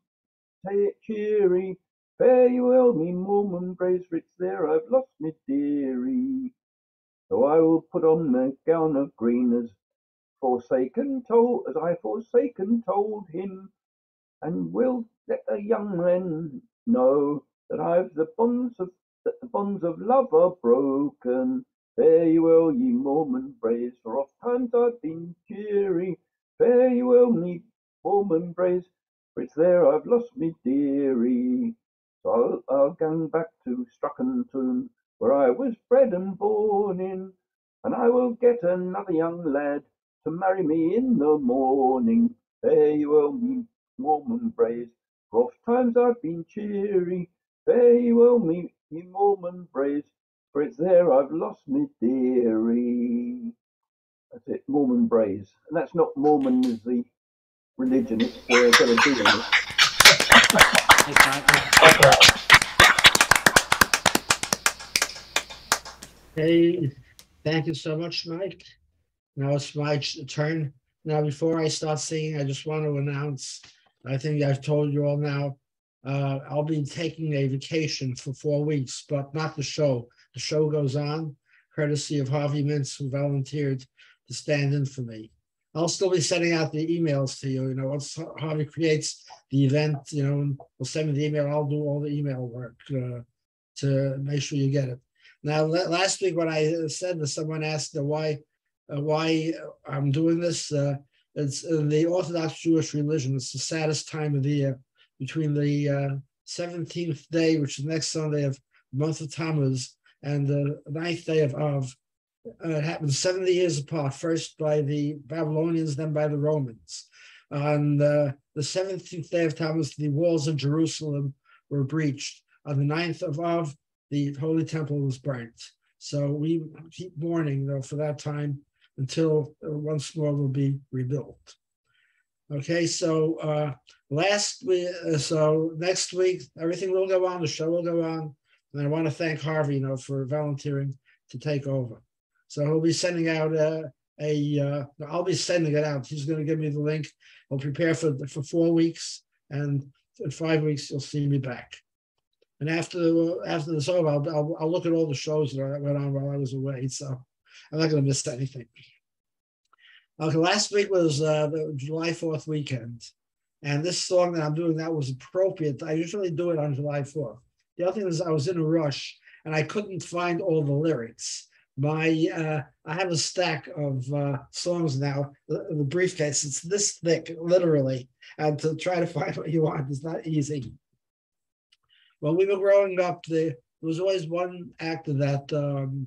cheery. Fare ye well, me Mormon braves, for it's there I've lost me dearie. So I will put on my gown of green as forsaken told, as I forsaken told him, and will let the young men know that I've the bonds of that the bonds of love are broken. Fare ye well, ye Mormon braves, for oft times I've been cheery. Fare ye well, me Mormon braves, for it's there I've lost me dearie. So I'll, I'll gang back to Struckentoon, where I was bred and born in, and I will get another young lad to marry me in the morning. Fare ye well, me Mormon braves, for oft times I've been cheery. Fare ye well, me, me Mormon braves, for it's there I've lost me dearie. That's it, Mormon braves. And that's not Mormon as the religion, it's uh, got a D in it. Hey, thank you so much, Mike. Now it's my turn. Now, before I start singing, I just want to announce, I think I've told you all now, uh, I'll be taking a vacation for four weeks, but not the show. The show goes on, courtesy of Harvey Mintz, who volunteered to stand in for me. I'll still be sending out the emails to you. You know, once Harvey creates the event, you know, and will send me the email, I'll do all the email work uh, to make sure you get it. Now, last week when I said that someone asked uh, why uh, why I'm doing this, uh, it's in the Orthodox Jewish religion. It's the saddest time of the year, between the uh, seventeenth day, which is next Sunday of the month of Tammuz, and the ninth day of Av. Uh, it happened seventy years apart, first by the Babylonians, then by the Romans. On uh, the seventeenth day of Tammuz, the walls of Jerusalem were breached. On the ninth of Av, the Holy Temple was burnt. So we keep mourning, though, for that time until uh, once more will be rebuilt. Okay, so uh, last week, uh, so next week, everything will go on, the show will go on. And I want to thank Harvey, you know, for volunteering to take over. So he'll be sending out uh, a, uh, I'll be sending it out. He's going to give me the link. I'll prepare for, for four weeks, and in five weeks, you'll see me back. And after, after this over, I'll, I'll, I'll look at all the shows that went on while I was away. So I'm not going to miss anything. Okay, last week was uh, the July fourth weekend. And this song that I'm doing now was appropriate. I usually do it on July fourth. The other thing is I was in a rush and I couldn't find all the lyrics. My, uh, I have a stack of uh, songs now, the, the briefcase, it's this thick, literally, and to try to find what you want is not easy. When we were growing up, the, there was always one actor that um,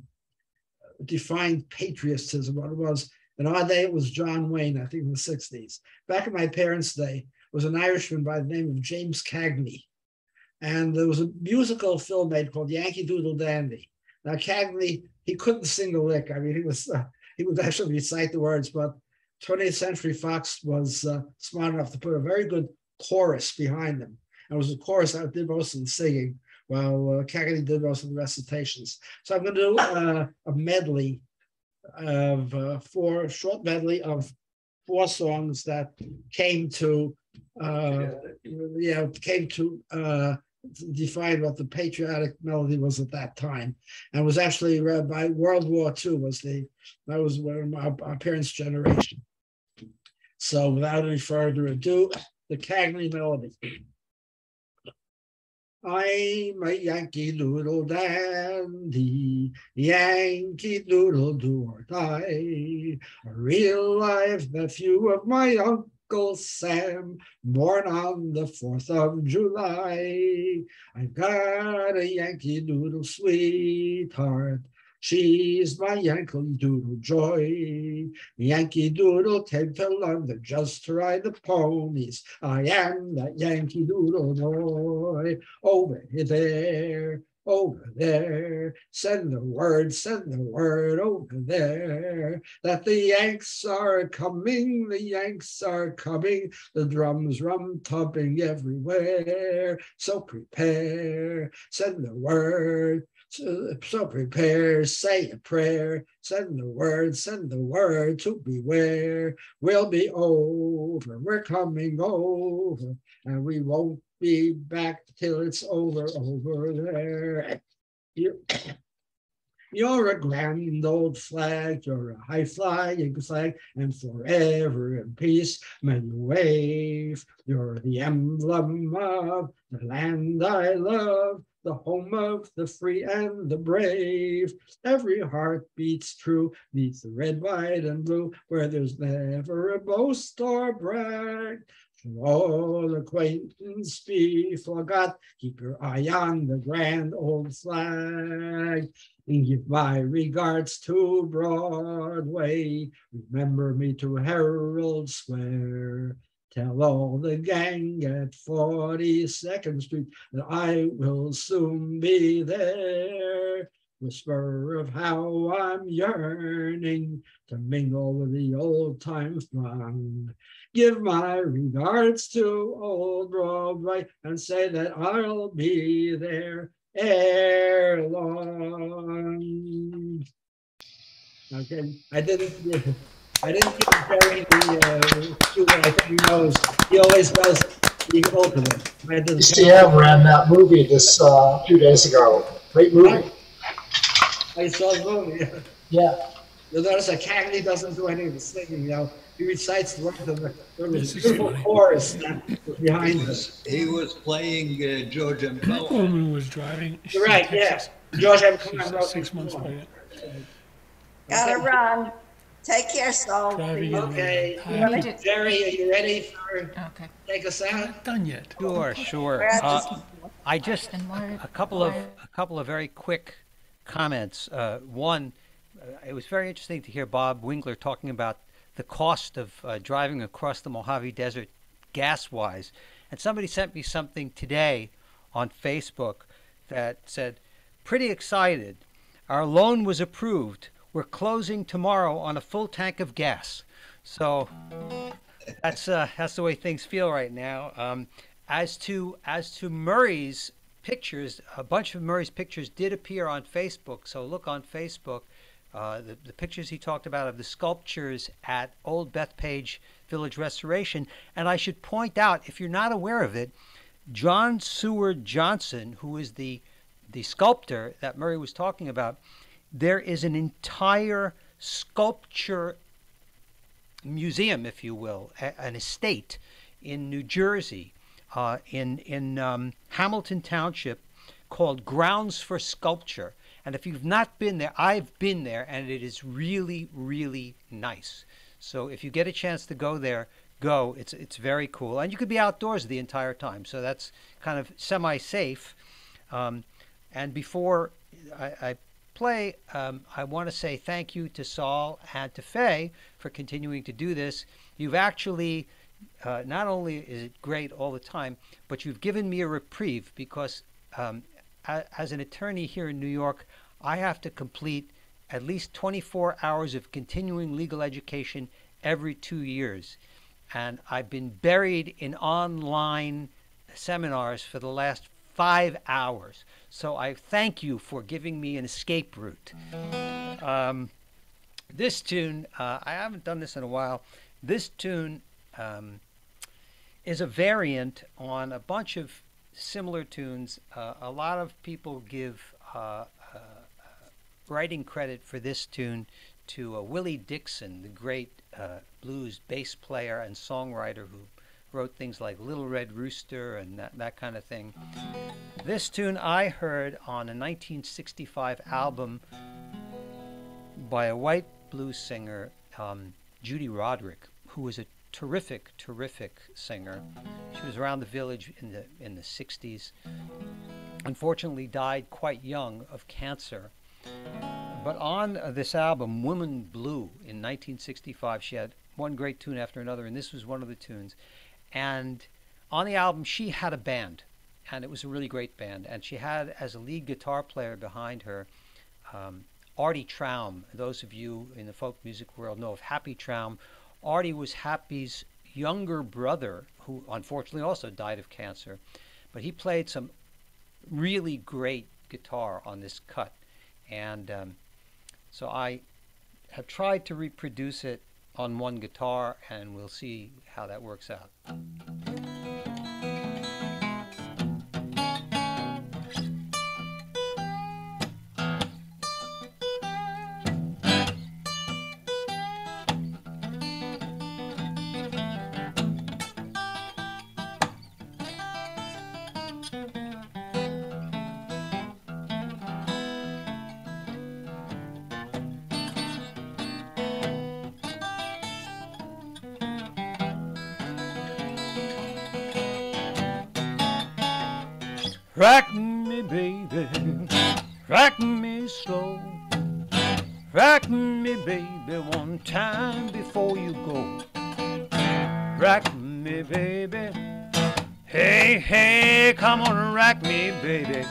defined patriotism. What it was, in our day, it was John Wayne, I think in the sixties. Back in my parents' day, was an Irishman by the name of James Cagney. And there was a musical film made called Yankee Doodle Dandy. Now, Cagney, he couldn't sing a lick. I mean, he was uh, he would actually recite the words, but twentieth Century Fox was uh, smart enough to put a very good chorus behind him. And it was a chorus that did most of the singing, while uh, Cagney did most of the recitations. So I'm going to do uh, a medley of uh, four, short medley of four songs that came to, uh, yeah, came to uh, define what the patriotic melody was at that time, and was actually read by World War Two. Was the that was our, our parents' generation. So, without any further ado, the Cagney melody. I'm a Yankee Doodle Dandy, Yankee Doodle do or die, a real life nephew of my Uncle Sam, born on the fourth of July. I've got a Yankee Doodle sweetheart, she's my Yankee Doodle joy. Yankee Doodle came to London just to ride the ponies. I am that Yankee Doodle boy. Over there, over there, send the word, send the word over there, that the Yanks are coming, the Yanks are coming, the drums rum-tubbing everywhere. So prepare, send the word. So, so prepare, say a prayer, send the word, send the word to beware. We'll be over, we're coming over, and we won't be back till it's over, over there. You, you're a grand old flag, you're a high-flying flag, and forever in peace may you wave. You're the emblem of the land I love, the home of the free and the brave. Every heart beats true, beats the red, white, and blue, where there's never a boast or brag. Should all acquaintance be forgot, keep your eye on the grand old flag. And give my regards to Broadway. Remember me to Herald Square. Tell all the gang at forty-second Street that I will soon be there. Whisper of how I'm yearning to mingle with the old-time throng. Give my regards to old Broadway and say that I'll be there ere long. Okay, I didn't. I didn't give Jerry the uh, cue that I think he knows. He always does the ultimate. C M ran that movie this uh, a few days ago. Great movie. I saw the movie. Yeah. You'll notice that Cagney doesn't do any of the singing, you know. He recites the words of the, there was a beautiful chorus that was behind us. He was playing uh, George M. Cowan. Coleman was driving. You're right, yes. George M. Cowan wrote Six months later. Gotta run. Take care, Saul. Okay. Jerry, are you ready for okay. Take us out? Not done yet. Sure, sure. Uh, I just a, a couple of a couple of very quick comments. Uh, one, uh, it was very interesting to hear Bob Winkler talking about the cost of uh, driving across the Mojave Desert gas-wise. And somebody sent me something today on Facebook that said, pretty excited. Our loan was approved. We're closing tomorrow on a full tank of gas. So that's uh, that's the way things feel right now. Um, as to as to Murray's pictures, a bunch of Murray's pictures did appear on Facebook. So look on Facebook. Uh, the, the pictures he talked about of the sculptures at Old Bethpage Village Restoration. And I should point out, if you're not aware of it, John Seward Johnson, who is the the sculptor that Murray was talking about, there is an entire sculpture museum, if you will, a, an estate in New Jersey, uh, in in um, Hamilton Township, called Grounds for Sculpture. And if you've not been there, I've been there, and it is really, really nice. So if you get a chance to go there, go. It's it's very cool, and you could be outdoors the entire time, so that's kind of semi-safe. Um, and before I, I play, um, I want to say thank you to Saul and to Faye for continuing to do this. You've actually, uh, not only is it great all the time, but you've given me a reprieve, because um, a, as an attorney here in New York, I have to complete at least twenty-four hours of continuing legal education every two years. And I've been buried in online seminars for the last five hours. So I thank you for giving me an escape route. Um, this tune, uh, I haven't done this in a while. This tune um, is a variant on a bunch of similar tunes. Uh, a lot of people give uh, uh, writing credit for this tune to uh, Willie Dixon, the great uh, blues bass player and songwriter who wrote things like Little Red Rooster and that, that kind of thing. This tune I heard on a nineteen sixty-five album by a white blues singer, um, Judy Roderick, who was a terrific, terrific singer. She was around the village in the in the sixties. Unfortunately died quite young of cancer. But on uh, this album, Woman Blue, in nineteen sixty-five, she had one great tune after another, and this was one of the tunes. And on the album, she had a band, and it was a really great band. And she had, as a lead guitar player behind her, um, Artie Traum. Those of you in the folk music world know of Happy Traum. Artie was Happy's younger brother, who unfortunately also died of cancer. But he played some really great guitar on this cut. And um, so I have tried to reproduce it on one guitar, and we'll see how that works out. Rock me, baby, rock me slow. Rock me, baby, one time before you go. Rock me, baby. Hey, hey, come on and rock me, baby.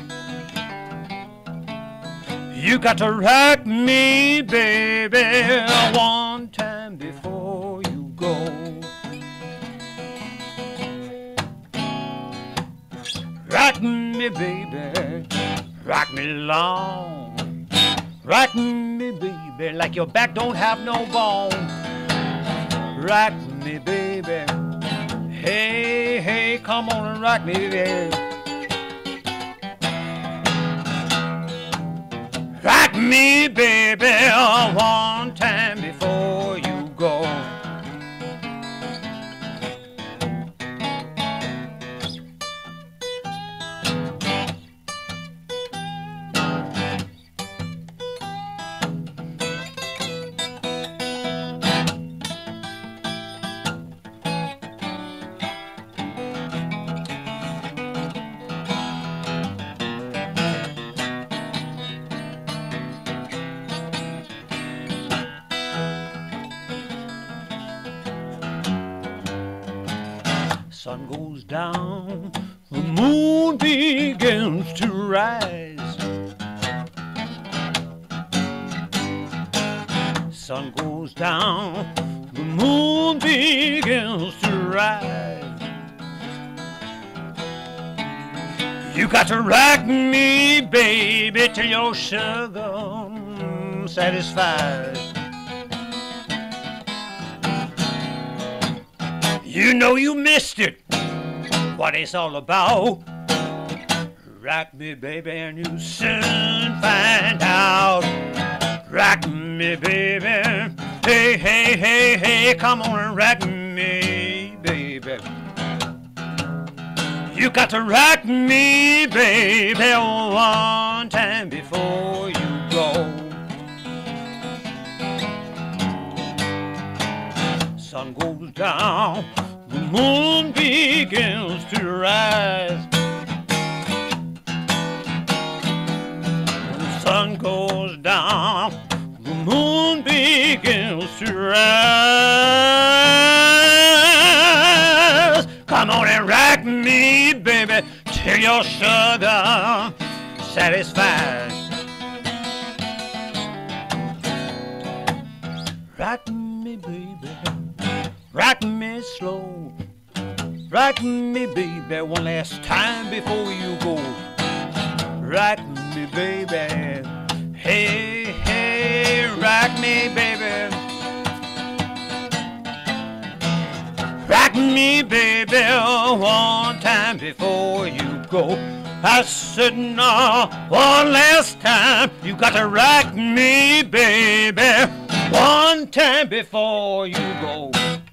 You got to rock me, baby, one time before you go. Rock me, baby, rock me long. Rock me, baby, like your back don't have no bone. Rock me, baby. Hey, hey, come on and rock me, baby. Rock me, baby, one time before you go. sun goes down, the moon begins to rise. Sun goes down, the moon begins to rise. You got to rock me, baby, till your sugar satisfied. You know you missed it, what it's all about. Rock me, baby, and you soon find out. Rock me, baby, hey, hey, hey, hey, come on and rock me, baby. You got to rock me, baby, one time before you go. Sun goes down, the moon begins to rise. When the sun goes down, the moon begins to rise. Come on and rock me, baby, till your sugar satisfied. Rock me, baby, rock me slow. Rock me, baby, one last time before you go. Rock me, baby, hey, hey, rock me, baby. Rock me, baby, one time before you go. I said no, one last time. You got to rock me, baby, one time before you go.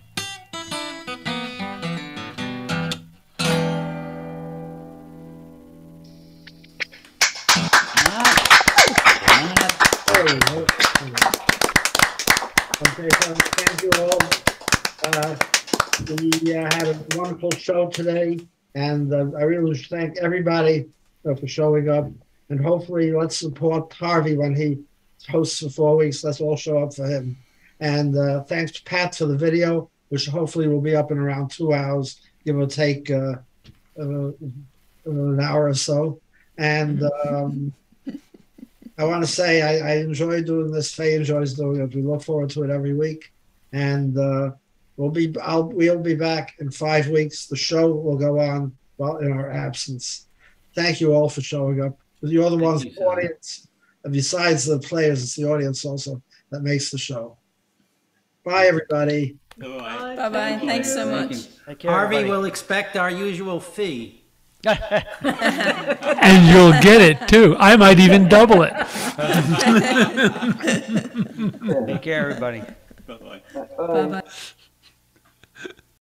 Okay, so thank you all. Uh, we uh, had a wonderful show today, and uh, I really wish to thank everybody uh, for showing up. And hopefully, let's support Harvey when he hosts for four weeks. Let's all show up for him. And uh, thanks to Pat for the video, which hopefully will be up in around two hours, give or take uh, uh, an hour or so. And um, I want to say I, I enjoy doing this. Faye enjoys doing it. We look forward to it every week, and uh, we'll be I'll, we'll be back in five weeks. The show will go on while in our absence. Thank you all for showing up. You're the ones, the audience. Besides the players, it's the audience also that makes the show. Bye, everybody. Bye bye. Thanks so much. Harvey will expect our usual fee. And you'll get it too. I might even double it. Take care, everybody. Bye-bye. Bye bye.